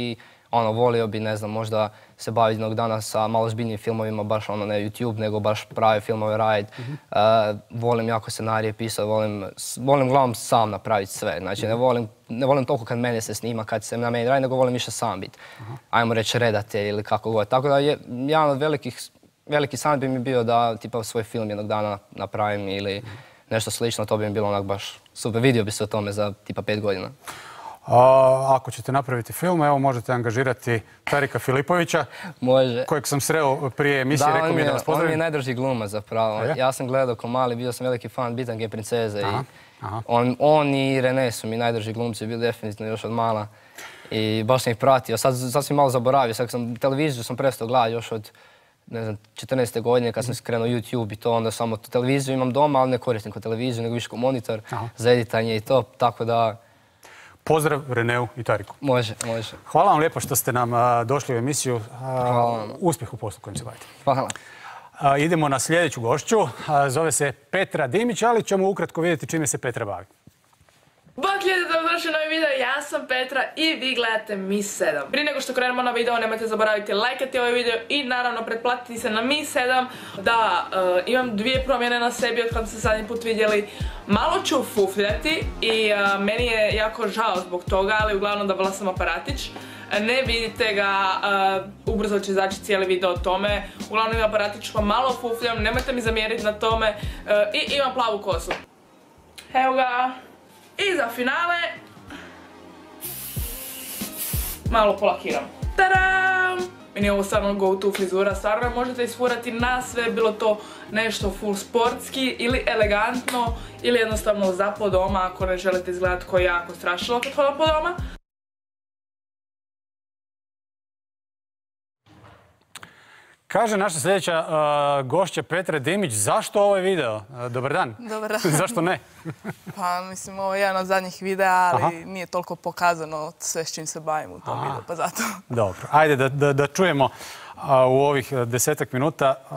ono, volio bi, ne znam, možda se baviti jednog dana sa malo zbiljnijim filmovima, baš ono, ne YouTube, nego baš prave filmove raditi. Volim jako scenarije pisati, volim, volim uglavnom sam napraviti sve. Znači, ne volim, ne volim toliko kad mene se snima, kad se na meni radi, nego volim više sam biti. Ajmo reći redatelj ili kako god. Tako da je jedan od velikih, veliki san bi mi bio da tipa svoj film jednog dana napravim ili nešto slično, to bi mi bilo onak baš super. Vidio bi se o tome za tipa pet godina. A, ako ćete napraviti film, evo možete angažirati Tarika Filipovića, Može. kojeg sam sreo prije emisije, rekao mi je da vas pozdravim. On mi je najdrži glumac zapravo. Ja? ja sam gledao ko mali, bio sam veliki fan Bitange princeze. Aha, I aha. on, on i René su mi najdrži glumci, bili definitivno još od mala. I baš sam ih pratio. Sad, sad sam malo zaboravio, sad sam televiziju sam prestao gledati još od ne znam, četrnaeste godine kad sam se krenuo YouTube i to, onda samo televiziju imam doma, ali ne koristim ko televiziju, nego više ko monitor Aha. za editanje i to, tako da... Pozdrav Reneu i Tariku. Može, može. Hvala vam lijepo što ste nam a, došli u emisiju. A, uspjeh u poslu kojim se bavite. Hvala. A, idemo na sljedeću gošću. A, zove se Petra Dimić, ali ćemo ukratko vidjeti čime se Petra bavi. Bok ljudi, dobrodošli u novi video, ja sam Petra i vi gledate Mi sedam. Prije nego što krenemo na video, nemojte zaboraviti lajkati ovaj video i naravno pretplatiti se na Mi sedam. Da, uh, imam dvije promjene na sebi od kada ste zadnji put vidjeli. Malo ću fufljati i uh, meni je jako žao zbog toga, ali uglavnom dobila sam aparatić. Ne vidite ga, uh, ubrzo će izaći cijeli video o tome. Uglavnom imam aparatić pa malo fufljam, nemojte mi zamjeriti na tome. Uh, I imam plavu kosu. Evo ga. I za finale malo polakiram. Tadam! Meni je ovo stvarno go to frizura, stvarno možete isfurati na sve, bilo to nešto full sportski ili elegantno ili jednostavno za po doma ako ne želite izgledati ko jako strašilo kad hodam po doma. Kaže naša sljedeća uh, gošća Petra Dimić, zašto ovaj video? Uh, dobar dan. Dobar dan. Zašto ne? Pa mislim ovo je jedan od zadnjih videa, ali Aha. nije toliko pokazano sve s čim se bavim u tom Aha. videu, pa zato. Dobro, ajde da, da, da čujemo uh, u ovih desetak minuta uh,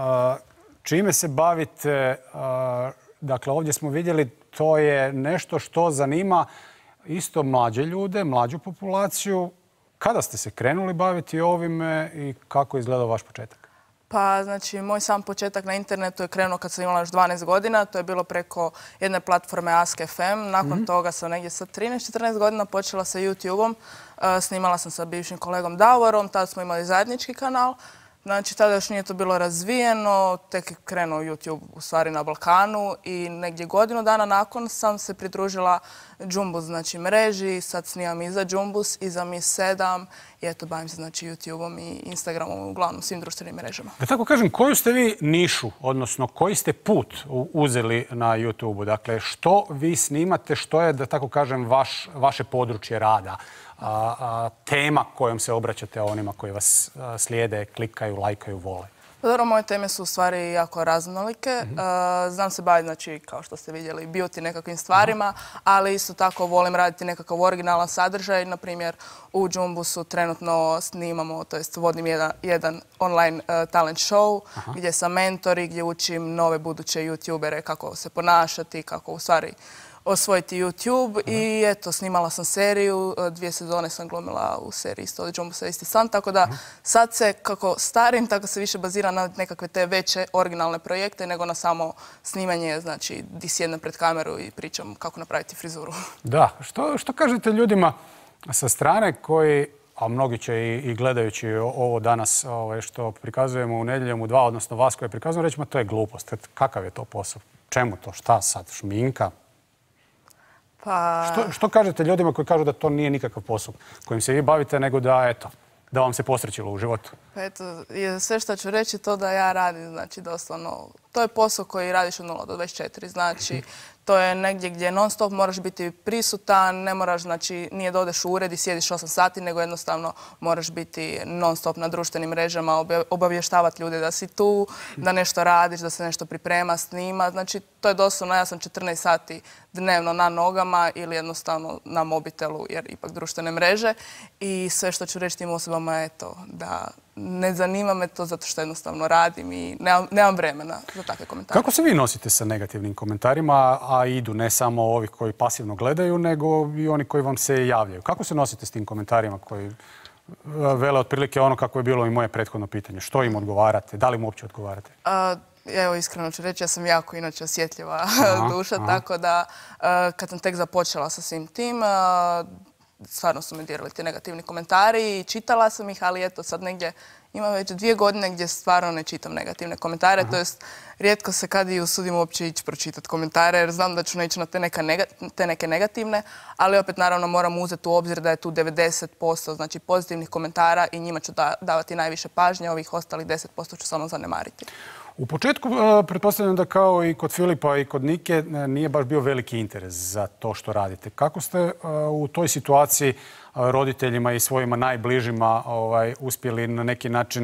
čime se bavite. Uh, dakle, ovdje smo vidjeli, to je nešto što zanima isto mlađe ljude, mlađu populaciju. Kada ste se krenuli baviti ovime i kako je izgledao vaš početak? Pa, znači, moj sam početak na internetu je krenuo kad sam imala još dvanaest godina. To je bilo preko jedne platforme Ask F M. Nakon mm-hmm. toga sam negdje sa trinaest četrnaest godina počela sa YouTube-om. Uh, snimala sam sa bivšim kolegom Davorom. Tada smo imali zajednički kanal. Znači, tada još nije to bilo razvijeno. Tek je krenuo YouTube u stvari na Balkanu. I negdje godinu dana nakon sam se pridružila Jumbus, znači mreži. Sad snimam i za Jumbus i za Mi sedam. I eto, bavim se znači YouTube-om i Instagramom, uglavnom svim društvenim mrežama. Da tako kažem, koju ste vi nišu, odnosno koji ste put uzeli na YouTube-u? Dakle, što vi snimate, što je, da tako kažem, vaš, vaše područje rada? A, a, tema kojom se obraćate onima koji vas a, slijede, klikaju, lajkaju, vole? Dobro, moje teme su u stvari jako raznolike. Mm-hmm. uh, znam se baviti, znači, kao što ste vidjeli, beauty nekakvim stvarima, aha, ali isto tako volim raditi nekakav originalan sadržaj. Naprimjer, u Jumbusu trenutno snimamo, to jest vodim jedan, jedan online uh, talent show, aha, gdje sam mentor i gdje učim nove buduće youtubere kako se ponašati, kako u stvari osvojiti YouTube. Aha. I eto, snimala sam seriju, dvije sezone sam glumila u seriji isto od Jumbusa Isti san, tako da aha, sad se kako starim, tako se više bazira na nekakve te veće originalne projekte nego na samo snimanje, znači di sjednem pred kameru i pričam kako napraviti frizuru. Da, što, što kažete ljudima sa strane koji, a mnogi će i, i gledajući ovo danas ovaj, što prikazujemo u Nedjeljom u dva, odnosno vas koje prikazujemo, reći, ma to je glupost. Kakav je to posao? Čemu to? Šta sad? Šminka? Pa... Što, što kažete ljudima koji kažu da to nije nikakav posao kojim se vi bavite, nego da, eto, da vam se posrećilo u životu? Pa eto, sve što ću reći to da ja radim, znači doslovno, to je posao koji radiš od nula do dvadeset četiri, znači to je negdje gdje non stop moraš biti prisutan, ne moraš, znači nije da odeš u ured i sjediš osam sati, nego jednostavno moraš biti non stop na društvenim mrežama, obavještavati ljude da si tu, da nešto radiš, da se nešto priprema, snima, znači to je doslovno, ja sam četrnaest sati dnevno na nogama ili jednostavno na mobitelu, jer ipak društvene mreže, i sve što ću reći tim osobama je to da ne zanima me to zato što jednostavno radim i nemam, nemam vremena za takve komentare. Kako se vi nosite sa negativnim komentarima, a idu ne samo ovi koji pasivno gledaju, nego i oni koji vam se javljaju? Kako se nosite s tim komentarima koji vele otprilike ono kako je bilo i moje prethodno pitanje. Što im odgovarate? Da li im uopće odgovarate? A, evo, iskreno ću reći, ja sam jako inače osjetljiva duša, aha. Tako da kad sam tek započela sa svim tim, stvarno su me dirali ti negativni komentari i čitala sam ih, ali eto sad negdje ima već dvije godine gdje stvarno ne čitam negativne komentare, to jest rijetko se kad i usudim uopće ići pročitati komentare jer znam da ću neći na te, neka nega, te neke negativne, ali opet naravno moram uzeti u obzir da je tu devedeset posto znači pozitivnih komentara i njima ću da, davati najviše pažnje, ovih ostalih deset posto ću samo zanemariti. U početku pretpostavljam da kao i kod Filipa i kod Nike nije baš bio veliki interes za to što radite. Kako ste u toj situaciji roditeljima i svojima najbližima ovaj, uspjeli na neki način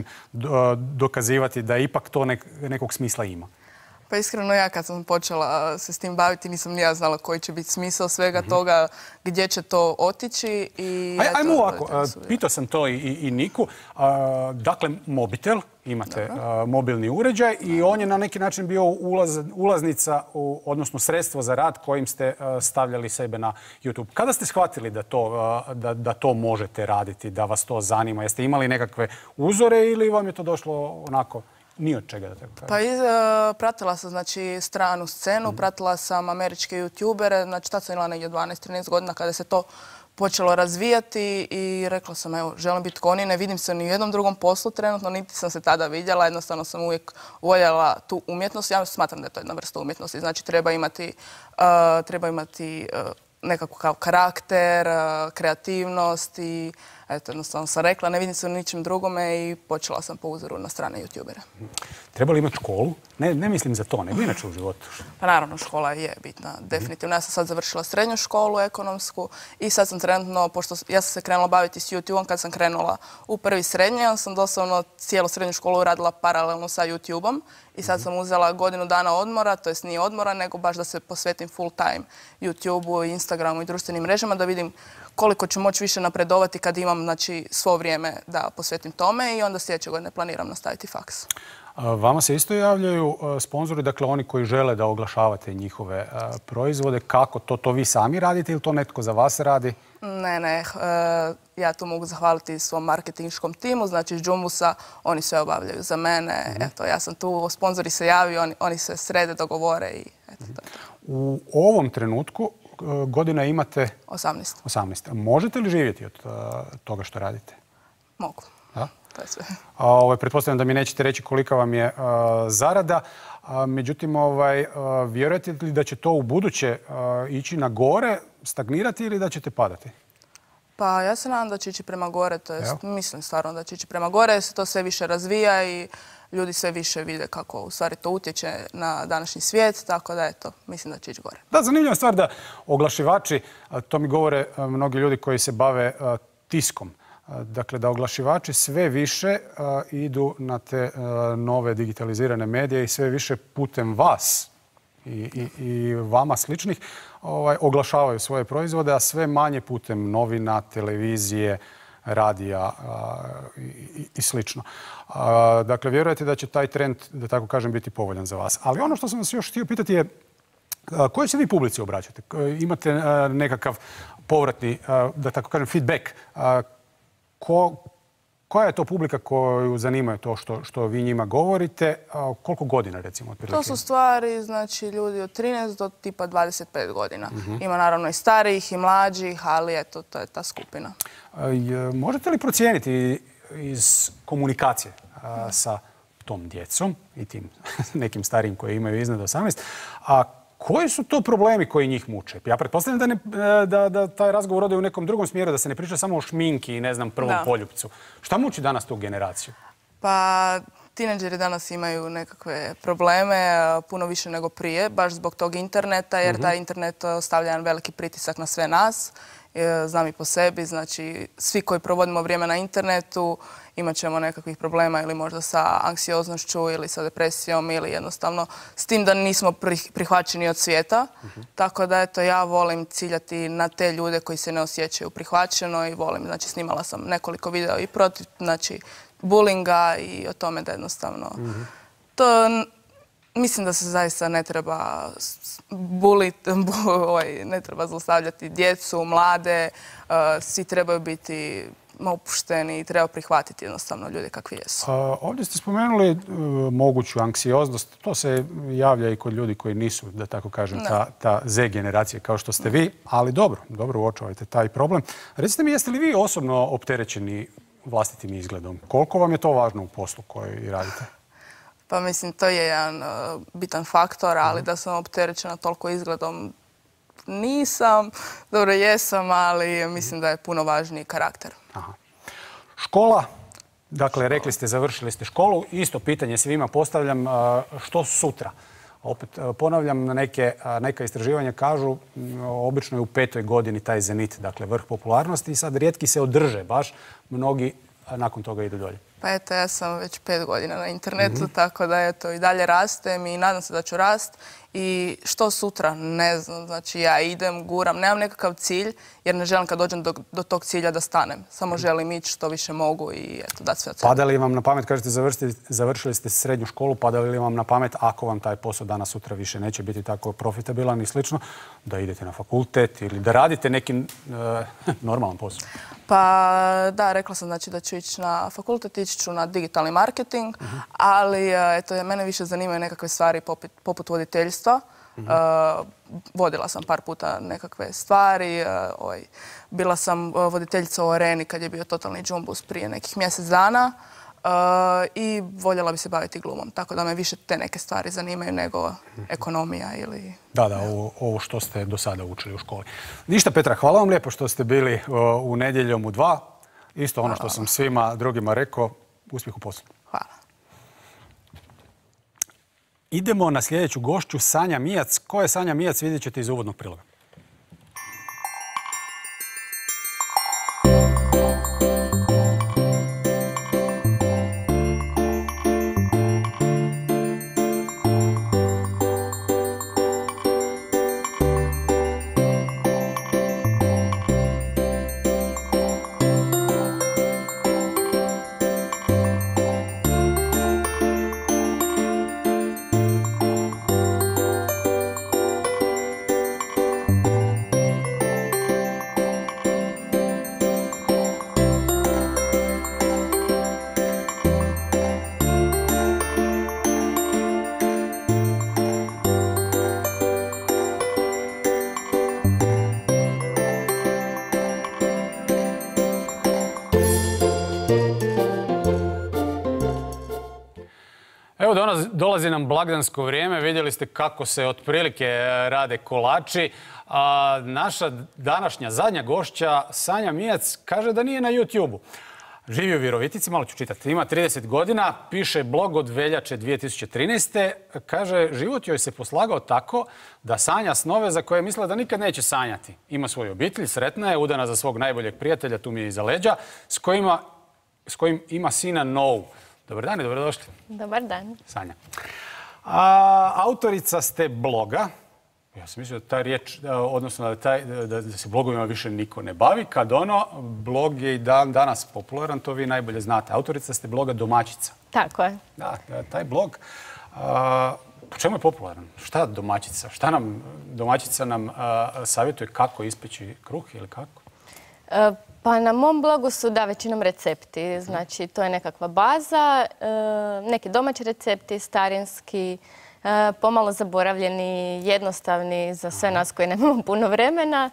dokazivati da ipak to nek, nekog smisla ima? Pa iskreno ja kad sam počela se s tim baviti nisam ni ja znala koji će biti smisao svega mm-hmm. toga, gdje će to otići. I Aj, ajmo ovako, pitao sam to i, i Niku. A, dakle, mobitel, imate a, mobilni uređaj i on je na neki način bio ulaz, ulaznica, u, odnosno sredstvo za rad kojim ste a, stavljali sebe na YouTube. Kada ste shvatili da to, a, da, da to možete raditi, da vas to zanima? Jeste imali nekakve uzore ili vam je to došlo onako? Ni od čega da tako kažem. Pa iz, uh, pratila sam znači, stranu scenu, mm. pratila sam američke youtubere, znači tad sam imala negdje dvanaest trinaest godina kada se to počelo razvijati i rekla sam evo, želim biti ko oni, ne vidim se ni u jednom drugom poslu trenutno, niti sam se tada vidjela, jednostavno sam uvijek voljela tu umjetnost. Ja smatram da je to jedna vrsta umjetnosti, znači treba imati, uh, treba imati uh, nekako kao karakter, uh, kreativnost i eto, jednostavno sam rekla, ne vidim se u ničem drugome i počela sam po uzoru na strane youtubere. Treba li imati školu? Ne, ne mislim za to, nego inače u životu. Pa naravno, škola je bitna, definitivno. Ja sam sad završila srednju školu ekonomsku i sad sam trenutno, pošto ja sam se krenula baviti s YouTubeom, kad sam krenula u prvi srednji, ja sam doslovno cijelu srednju školu radila paralelno sa YouTubeom i sad sam uzela godinu dana odmora, to jest nije odmora, nego baš da se posvetim full time YouTubeu, Instagramu i društvenim mrežama, da vidim koliko ću moći više napredovati kad imam znači, svo vrijeme da posvetim tome i onda sljedeće godine planiram nastaviti faks. Vama se isto javljaju sponzori, dakle oni koji žele da oglašavate njihove proizvode. Kako to? To vi sami radite ili to netko za vas radi? Ne, ne. Ja tu mogu zahvaliti svom marketinškom timu, znači iz Jumbusa, oni sve obavljaju za mene. Mm-hmm. Eto, ja sam tu, sponzori se javi, oni, oni se srede, dogovore i eto to. U ovom trenutku godina imate? osamnaest. osamnaest. Možete li živjeti od toga što radite? Mogu. Da? To je sve. Ovaj, pretpostavljam da mi nećete reći kolika vam je uh, zarada. Uh, međutim, ovaj, uh, vjerujete li da će to u buduće uh, ići na gore, stagnirati ili da ćete padati? Pa ja se nadam da će ići prema gore, to jest, mislim stvarno da će ići prema gore, jer se to sve više razvija i ljudi sve više vide kako u stvari to utječe na današnji svijet, tako da eto, mislim da će ići gore. Da, zanimljiva stvar da oglašivači, to mi govore mnogi ljudi koji se bave uh, tiskom, dakle, da oglašivači sve više uh, idu na te uh, nove digitalizirane medije i sve više putem vas i, i, i vama sličnih ovaj, oglašavaju svoje proizvode, a sve manje putem novina, televizije, radija uh, i, i slično. Uh, dakle, vjerujete da će taj trend, da tako kažem, biti povoljan za vas. Ali ono što sam vas još htio pitati je uh, kojoj se vi publici obraćate? Imate uh, nekakav povratni, uh, da tako kažem, feedback? Uh, Ko, koja je to publika koju zanimaju to što, što vi njima govorite? A koliko godina, recimo? To su stvari, znači, ljudi od trinaest do tipa dvadeset pet godina. Uh-huh. Ima naravno i starijih i mlađih, ali eto, to je ta skupina. A, možete li procijeniti iz komunikacije a, sa tom djecom i tim nekim starijim koji imaju iznad osamnaest, a koji su to problemi koji njih muče? Ja pretpostavljam da, ne, da, da taj razgovor ode u nekom drugom smjeru, da se ne priča samo o šminki i ne znam, prvom da. poljupcu. Šta muči danas tu generaciju? Pa, tineđeri danas imaju nekakve probleme, puno više nego prije, baš zbog tog interneta, jer mm-hmm. taj internet stavlja jedan veliki pritisak na sve nas. Znam i po sebi, znači svi koji provodimo vrijeme na internetu imat ćemo nekakvih problema ili možda sa anksioznošću ili sa depresijom ili jednostavno s tim da nismo prihvaćeni od svijeta. Uh-huh. Tako da eto, ja volim ciljati na te ljude koji se ne osjećaju prihvaćeno i volim, znači snimala sam nekoliko videa i protiv, znači bullinga i o tome da jednostavno uh-huh. to mislim da se zaista ne treba buliti, ne treba zlostavljati djecu, mlade, svi trebaju biti opušteni i treba prihvatiti jednostavno ljudi kakvi jesu. Ovdje ste spomenuli moguću anksioznost. To se javlja i kod ljudi koji nisu, da tako kažem, ta Z generacija kao što ste vi. Ali dobro, dobro uočavajte taj problem. Recite mi, jeste li vi osobno opterećeni vlastitim izgledom? Koliko vam je to važno u poslu koji radite? Pa mislim, to je jedan bitan faktor, ali da sam opterećena toliko izgledom nisam. Dobro, jesam, ali mislim da je puno važniji karakter. Aha. Škola, dakle, rekli ste, završili ste školu. Isto pitanje svima postavljam, što sutra? Opet ponavljam, neke, neka istraživanja kažu, obično je u petoj godini taj zenit, dakle vrh popularnosti i sad rijetki se održe baš, mnogi nakon toga idu dolje. Pa eto, ja sam već pet godina na internetu, tako da eto i dalje rastem i nadam se da ću rast. I što sutra? Ne znam. Znači ja idem, guram, nemam nekakav cilj jer ne želim kad dođem do, do tog cilja da stanem. Samo želim ići što više mogu i eto, dati sve od sebe. Pada li vam na pamet, kažete završili, završili ste srednju školu, pada li vam na pamet ako vam taj posao danas sutra više neće biti tako profitabilan i slično, da idete na fakultet ili da radite neki e, normalan posao? Pa da, rekla sam znači da ću ići na fakultet, ići ću na digitalni marketing, uh-huh. ali eto, mene više zanimaju nekakve stvari poput, poput voditeljstva. Uh-huh. Uh, vodila sam par puta nekakve stvari. Uh, oj, bila sam voditeljica u Areni kad je bio totalni džumbus prije nekih mjesec dana. Uh, I voljela bi se baviti glumom. Tako da me više te neke stvari zanimaju nego ekonomija ili... Da, da, ovo, ovo što ste do sada učili u školi. Ništa, Petra, hvala vam lijepo što ste bili uh, u Nedjeljom u dva. Isto ono što sam svima drugima rekao, uspjeh u poslu. Hvala. Idemo na sljedeću gošću, Sanja Mijac. Ko je Sanja Mijac, vidjet ćete iz uvodnog priloga. Evo dolazi nam blagdansko vrijeme, vidjeli ste kako se otprilike rade kolači. A naša današnja zadnja gošća, Sanja Mijac, kaže da nije na YouTube-u. Živi u Virovitici, malo ću čitati. Ima trideset godina, piše blog od veljače dvije tisuće trinaeste. Kaže, život joj se poslagao tako da sanja snove za koje je mislila da nikad neće sanjati. Ima svoju obitelj, sretna je, udana za svog najboljeg prijatelja, tu mi je iza leđa, s, kojima, s kojim ima sina Novu. Dobar dan i dobrodošli. Dobar dan. Sanja. A, autorica ste bloga. Ja sam mislio da ta riječ, odnosno da, taj, da, da se blogovima više niko ne bavi. Kad ono, blog je i dan danas popularan, to vi najbolje znate. Autorica ste bloga Domaćica. Tako je. Da, taj blog. A, po čemu je popularan? Šta Domaćica? Šta nam Domaćica nam a, savjetuje kako ispeći kruh ili kako? E, Pa na mom blogu su da većinom recepti, znači to je nekakva baza, neki domaći recepti, starinski, pomalo zaboravljeni, jednostavni za sve nas koji nemamo puno vremena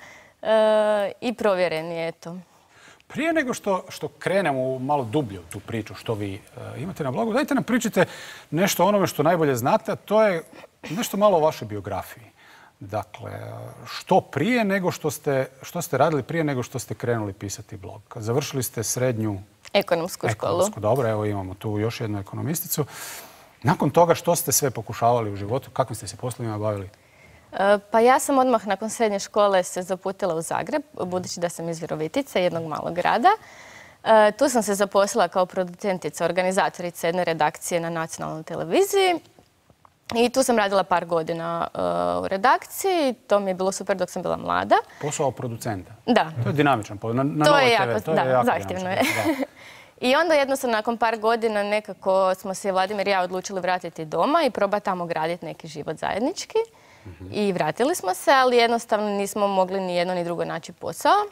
i provjereni, eto. Prije nego što, što krenemo u malo dublje u tu priču što vi imate na blogu, dajte nam pričajte nešto o onome što najbolje znate, a to je nešto malo o vašoj biografiji. Dakle, što prije nego što ste, što ste radili prije nego što ste krenuli pisati blog? Završili ste srednju ekonomsku školu. Ekonomsku, dobro, evo imamo tu još jednu ekonomisticu. Nakon toga što ste sve pokušavali u životu? Kakvim ste se poslovima bavili? Pa ja sam odmah nakon srednje škole se zaputila u Zagreb, budući da sam iz Virovitice, jednog malog grada. Tu sam se zaposlila kao producentica, organizatorica jedne redakcije na nacionalnoj televiziji. I tu sam radila par godina uh, u redakciji. To mi je bilo super dok sam bila mlada. Posao producenta? Da. To je dinamičan posao. Na, na to Novoj je jako, te ve. To da, je jako zahtjevno je. I onda jednostavno nakon par godina nekako smo se Vladimir i ja odlučili vratiti doma i probati tamo graditi neki život zajednički. Mm-hmm. I vratili smo se, ali jednostavno nismo mogli ni jedno ni drugo naći posao.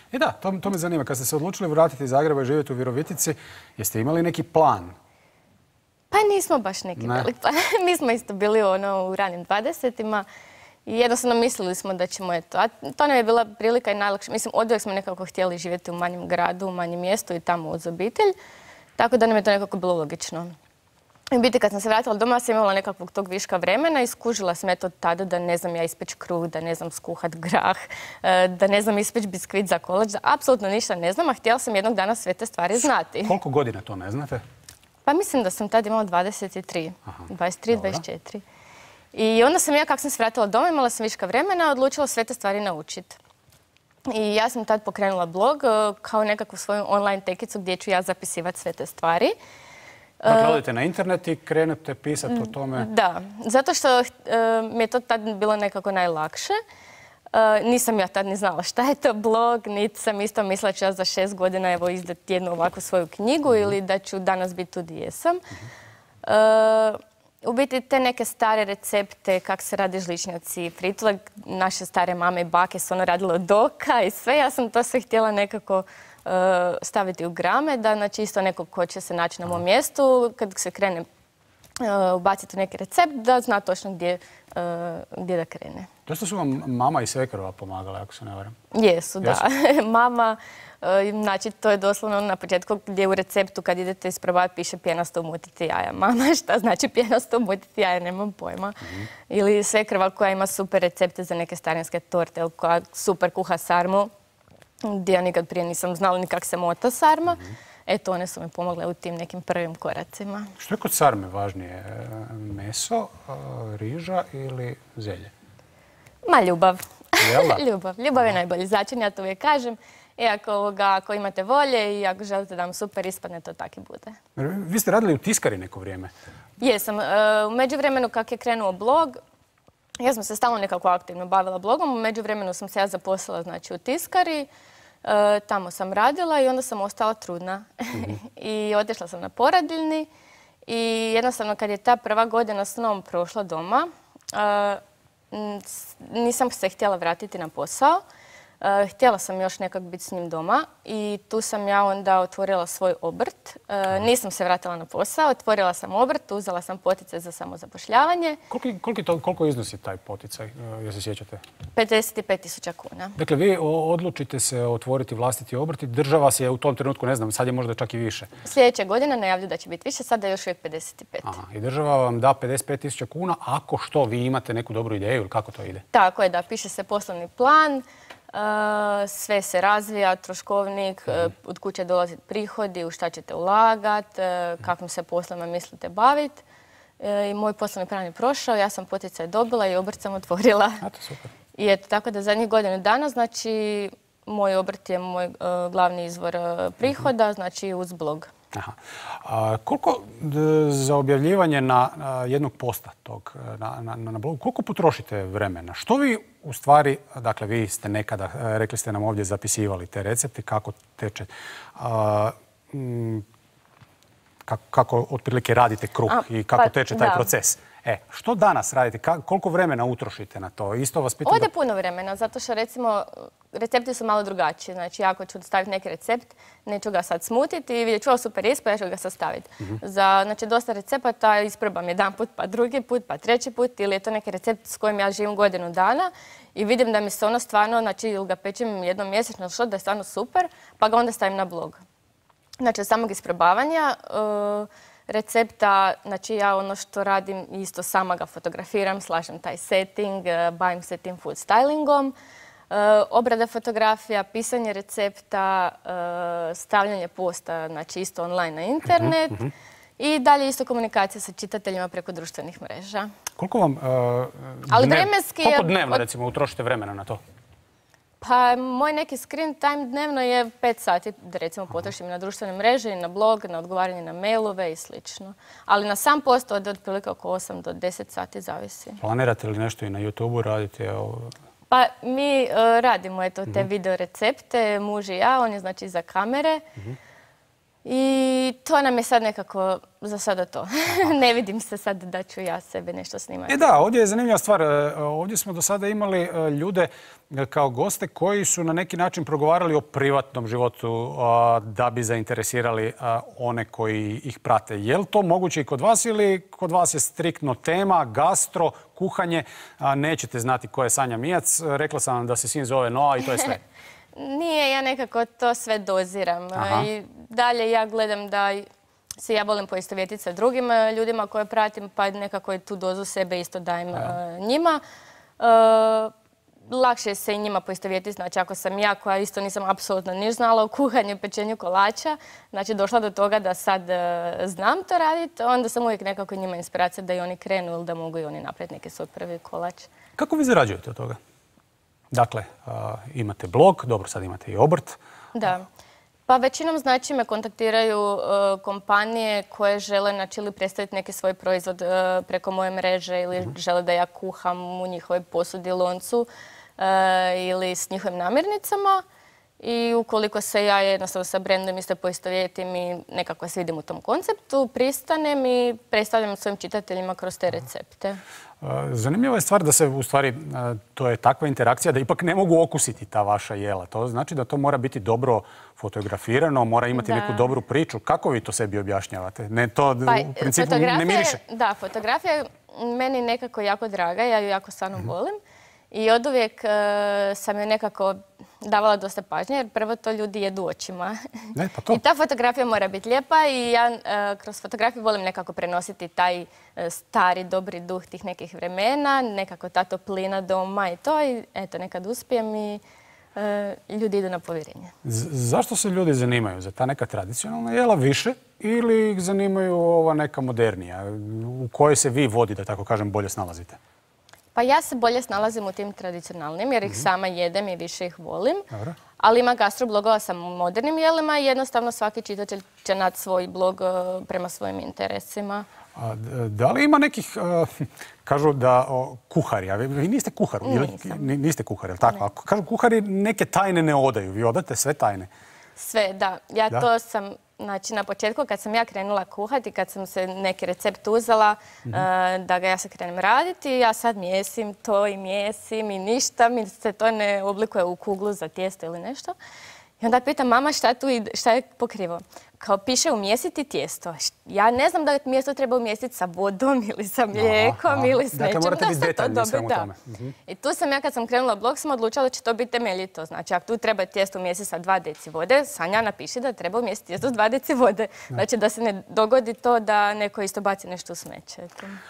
I da, to, to me zanima. Kad ste se odlučili vratiti iz Zagreba i živjeti u Virovitici, jeste imali neki plan? Pa nismo baš neki imali plan. Mi smo isto bili ono, u ranim dvadesetima i jednostavno mislili smo da ćemo eto. A to nam je bila prilika i najlakše. Mislim, oduvijek smo nekako htjeli živjeti u manjem gradu, u manjem mjestu i tamo uz obitelj. Tako da nam je to nekako bilo logično. I biti kad sam se vratila doma sam imala nekakvog tog viška vremena i skužila sam eto tada da ne znam ja ispeći kruh, da ne znam skuhat grah, da ne znam ispeći biskvit za kolač, da apsolutno ništa ne znam, a htjela sam jednog dana sve te stvari znati. Koliko godina to ne znate? Pa mislim da sam tada imala dvadeset tri, dvadeset tri, dvadeset četiri. I onda sam ja, kako sam se vratila doma, imala sam viška vremena, odlučila sve te stvari naučiti. I ja sam tad pokrenula blog kao nekakvu svoju online tekicu gdje ću ja zapisivati sve te stvari. Dakle, odete na internet i krenete pisati o tome? Da, zato što mi je to tad bilo nekako najlakše. Nisam ja tad ni znala šta je to blog, niti sam isto mislila ću ja za šest godina evo izdati jednu ovakvu svoju knjigu ili da ću danas biti tu gdje jesam. U biti te neke stare recepte, kako se rade žličnjaci, fritule, naše stare mame i bake su ono radile od oka i sve. Ja sam to sve htjela nekako staviti u grame, da znači isto neko ko će se naći na mom mjestu, kad se krene ubaciti u neki recept, da zna točno gdje, gdje da krene. Dosta su vam mama i svekrva pomagala, ako se ne varam? Jesu, da. Mama, znači to je doslovno na početku gdje u receptu kad idete isprobati piše pjenasto umutiti jaja. Mama, šta znači pjenasto umutiti jaja, nemam pojma. Ili svekrva koja ima super recepte za neke starinske torte, ili koja super kuha sarmu, gdje ja nikad prije nisam znala ni kako se mota sarma. Eto, one su mi pomogle u tim nekim prvim koracima. Što je kod sarme važnije? Meso, riža ili zelje? Ma, ljubav. Ljubav. Ljubav je najbolji začin, ja to uvijek kažem. I ako, ako imate volje i ako želite da vam super ispadne, to tako i bude. Vi ste radili u tiskari neko vrijeme? Jesam. U međuvremenu kako je krenuo blog, ja sam se stalno nekako aktivno bavila blogom. U međuvremenu sam se ja zaposlila znači, u tiskari. E, tamo sam radila i onda sam ostala trudna. Mm-hmm. I otišla sam na porodiljni. I jednostavno kad je ta prva godina s mnom prošla doma, e, nisam se htjela vratiti na posao. Uh, htjela sam još nekak biti s njim doma i tu sam ja onda otvorila svoj obrt. Uh, nisam se vratila na posao, otvorila sam obrt, uzela sam poticaj za samozapošljavanje. Koliko, koliko, to, koliko iznosi taj poticaj, uh, jel se sjećate? pedeset pet tisuća kuna. Dakle, vi odlučite se otvoriti vlastiti obrt i država se je u tom trenutku, ne znam, sad je možda čak i više. Sljedeće godine najavlju da će biti više, sada je još uvijek pedeset pet. Aha, i država vam da pedeset pet tisuća kuna ako što vi imate neku dobru ideju ili kako to ide? Tako je, da, piše se poslovni plan. Uh, sve se razvija, troškovnik, uh, od kuće dolazi prihodi, u šta ćete ulagati, uh, kakvim se poslama mislite baviti. Uh, I moj poslovni plan je prošao, ja sam poticaj dobila i obrt sam otvorila. A, to super. I eto, tako da zadnjih godinu dana, znači, moj obrt je moj uh, glavni izvor uh, prihoda, znači uz blog. Aha. A, koliko d, za objavljivanje na, na jednog posta tog na, na, na blogu, koliko potrošite vremena? Što vi u stvari, dakle vi ste nekada, rekli ste nam ovdje, zapisivali te recepte, kako teče, a, m, kako, kako otprilike radite kruh a, i kako pa, teče taj da. proces? E, što danas radite? Ka, koliko vremena utrošite na to? Isto vas pitam. Ode da... puno vremena, zato što recimo recepti su malo drugačiji. Znači, ako ću staviti neki recept, neću ga sad smutiti i vidjet ću ovo super ispa, ja ću ga sastaviti. Mm-hmm. Za, znači, dosta recepata isprobam jedan put, pa drugi put, pa treći put, ili je to neki recept s kojim ja živim godinu dana i vidim da mi se ono stvarno, znači, ili ga pečem jednom mjesečno, što da je stvarno super, pa ga onda stavim na blog. Znači, od samog isprobavanja, uh, recepta, znači ja ono što radim isto sama ga fotografiram, slažem taj setting, bavim se tim food stylingom, obrada fotografija, pisanje recepta, stavljanje posta, znači isto online na internet uh-huh, uh-huh. i dalje isto komunikacija sa čitateljima preko društvenih mreža. Koliko vam uh, Ali dnev, vremenski koliko dnevno od... recimo utrošite vremena na to? Pa moj neki screen time dnevno je pet sati, da recimo potrošim na društvene mreže i na blog, na odgovaranje na mailove i slično. Ali na sam post od otprilike oko osam do deset sati zavisi. Planirate li nešto i na YouTube-u, radite ovo? Pa mi uh, radimo eto, te uh-huh. video recepte, muž i ja, on je znači za kamere. Uh-huh. I to nam je sad nekako za sada to. Ne vidim se sad da ću ja sebe nešto snimati. E da, ovdje je zanimljiva stvar. Ovdje smo do sada imali ljude kao goste koji su na neki način progovarali o privatnom životu da bi zainteresirali one koji ih prate. Je li to moguće i kod vas ili kod vas je striktno tema, gastro, kuhanje? Nećete znati ko je Sanja Mijac. Rekla sam vam da se sin zove Noa i to je sve. Nije, ja nekako to sve doziram. Aha. I dalje ja gledam da se ja volim poistovjetiti sa drugim ljudima koje pratim, pa nekako tu dozu sebe isto dajem Aha. njima. E, lakše se i njima poistovjetiti, znači ako sam ja koja isto nisam apsolutno niš znala o kuhanju, pečenju kolača, znači došla do toga da sad znam to raditi, onda sam uvijek nekako njima inspiracija da i oni krenu ili da mogu i oni napraviti neki svoj prvi kolač. Kako vi zarađujete od toga? Dakle, imate blog, dobro, sad imate i obrt. Da. Pa većinom znači me kontaktiraju kompanije koje žele znači ili predstaviti neki svoj proizvod preko moje mreže ili žele da ja kuham u njihovoj posudi, loncu ili s njihovim namirnicama. I ukoliko se ja jednostavno sa brendom isto poistovjetim i nekako se vidim u tom konceptu, pristanem i predstavljam svojim čitateljima kroz te recepte. Zanimljiva je stvar da se, u stvari, to je takva interakcija da ipak ne mogu okusiti ta vaša jela. To znači da to mora biti dobro fotografirano, mora imati neku dobru priču. Kako vi to sebi objašnjavate? Ne, to u principu ne miriše. Da, fotografija je meni nekako jako draga, ja ju jako stvarno volim. I oduvijek sam joj nekako davala dosta pažnje, jer prvo to ljudi jedu očima. Ne, pa to. I ta fotografija mora biti lijepa i ja kroz fotografiju volim nekako prenositi taj stari, dobri duh tih nekih vremena, nekako ta toplina doma i to. I eto, nekad uspijem i ljudi idu na povjerenje. Zašto se ljudi zanimaju za ta neka tradicionalna jela više ili ih zanimaju ova neka modernija u kojoj se vi vodi, da tako kažem, bolje snalazite? Pa ja se bolje snalazim u tim tradicionalnim jer ih sama jedem i više ih volim. Dobro. Ali ima gastroblogova sa modernim jelima i jednostavno svaki čitatelj će naći svoj blog prema svojim interesima. A, da li ima nekih, uh, kažu da o, kuhari, a vi, vi niste kuhar, Nisam. niste kuhar, je li tako? A kažu kuhari neke tajne ne odaju, vi odate sve tajne? Sve, da. Ja da? to sam, znači na početku kad sam ja krenula kuhati, kad sam se neki recept uzela mm-hmm. uh, da ga ja se krenem raditi, ja sad mjesim to i mjesim i ništa mi se to ne oblikuje u kuglu za tijesto ili nešto. I onda pitam mama šta, tu, šta je pokrivo. Kao piše umjesiti tijesto. Ja ne znam da mjesto treba umjestiti sa vodom ili sa mlijekom aha, ili s nečim. Dakle, morate biti detaljni svemu tome. Uh-huh. I tu sam ja kad sam krenula blog sam odlučila da će to biti temeljito. Znači, ako tu treba tijesto umjestiti sa dva deci vode, Sanja napiši da treba umjestiti tijesto s dva deci vode. Znači, da se ne dogodi to da neko isto baci nešto u smeće.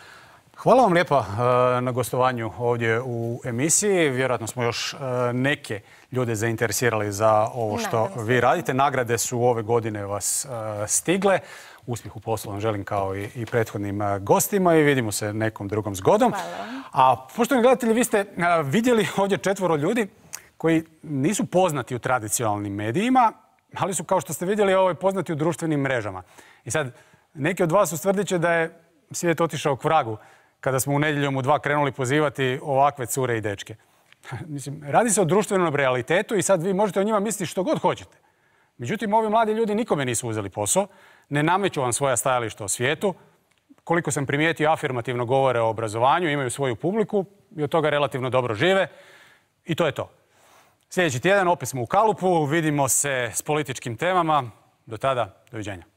Hvala vam lijepa na gostovanju ovdje u emisiji. Vjerojatno smo još neke ljude zainteresirali za ovo što vi radite. Nagrade su ove godine vas stigle. Uspjeh u poslu vam želim kao i prethodnim gostima i vidimo se nekom drugom zgodom. Hvala. A poštovani gledatelji, vi ste vidjeli ovdje četvoro ljudi koji nisu poznati u tradicionalnim medijima, ali su, kao što ste vidjeli, poznati u društvenim mrežama. I sad, neki od vas ustvrdit će da je svijet otišao k vragu kada smo u Nedjeljom u dva krenuli pozivati ovakve cure i dečke. Mislim, radi se o društvenom realitetu i sad vi možete o njima misliti što god hoćete. Međutim, ovi mladi ljudi nikome nisu uzeli posao, ne nameću vam svoja stajališta o svijetu. Koliko sam primijetio, afirmativno govore o obrazovanju, imaju svoju publiku i od toga relativno dobro žive. I to je to. Sljedeći tjedan opet smo u kalupu, vidimo se s političkim temama. Do tada, doviđenja.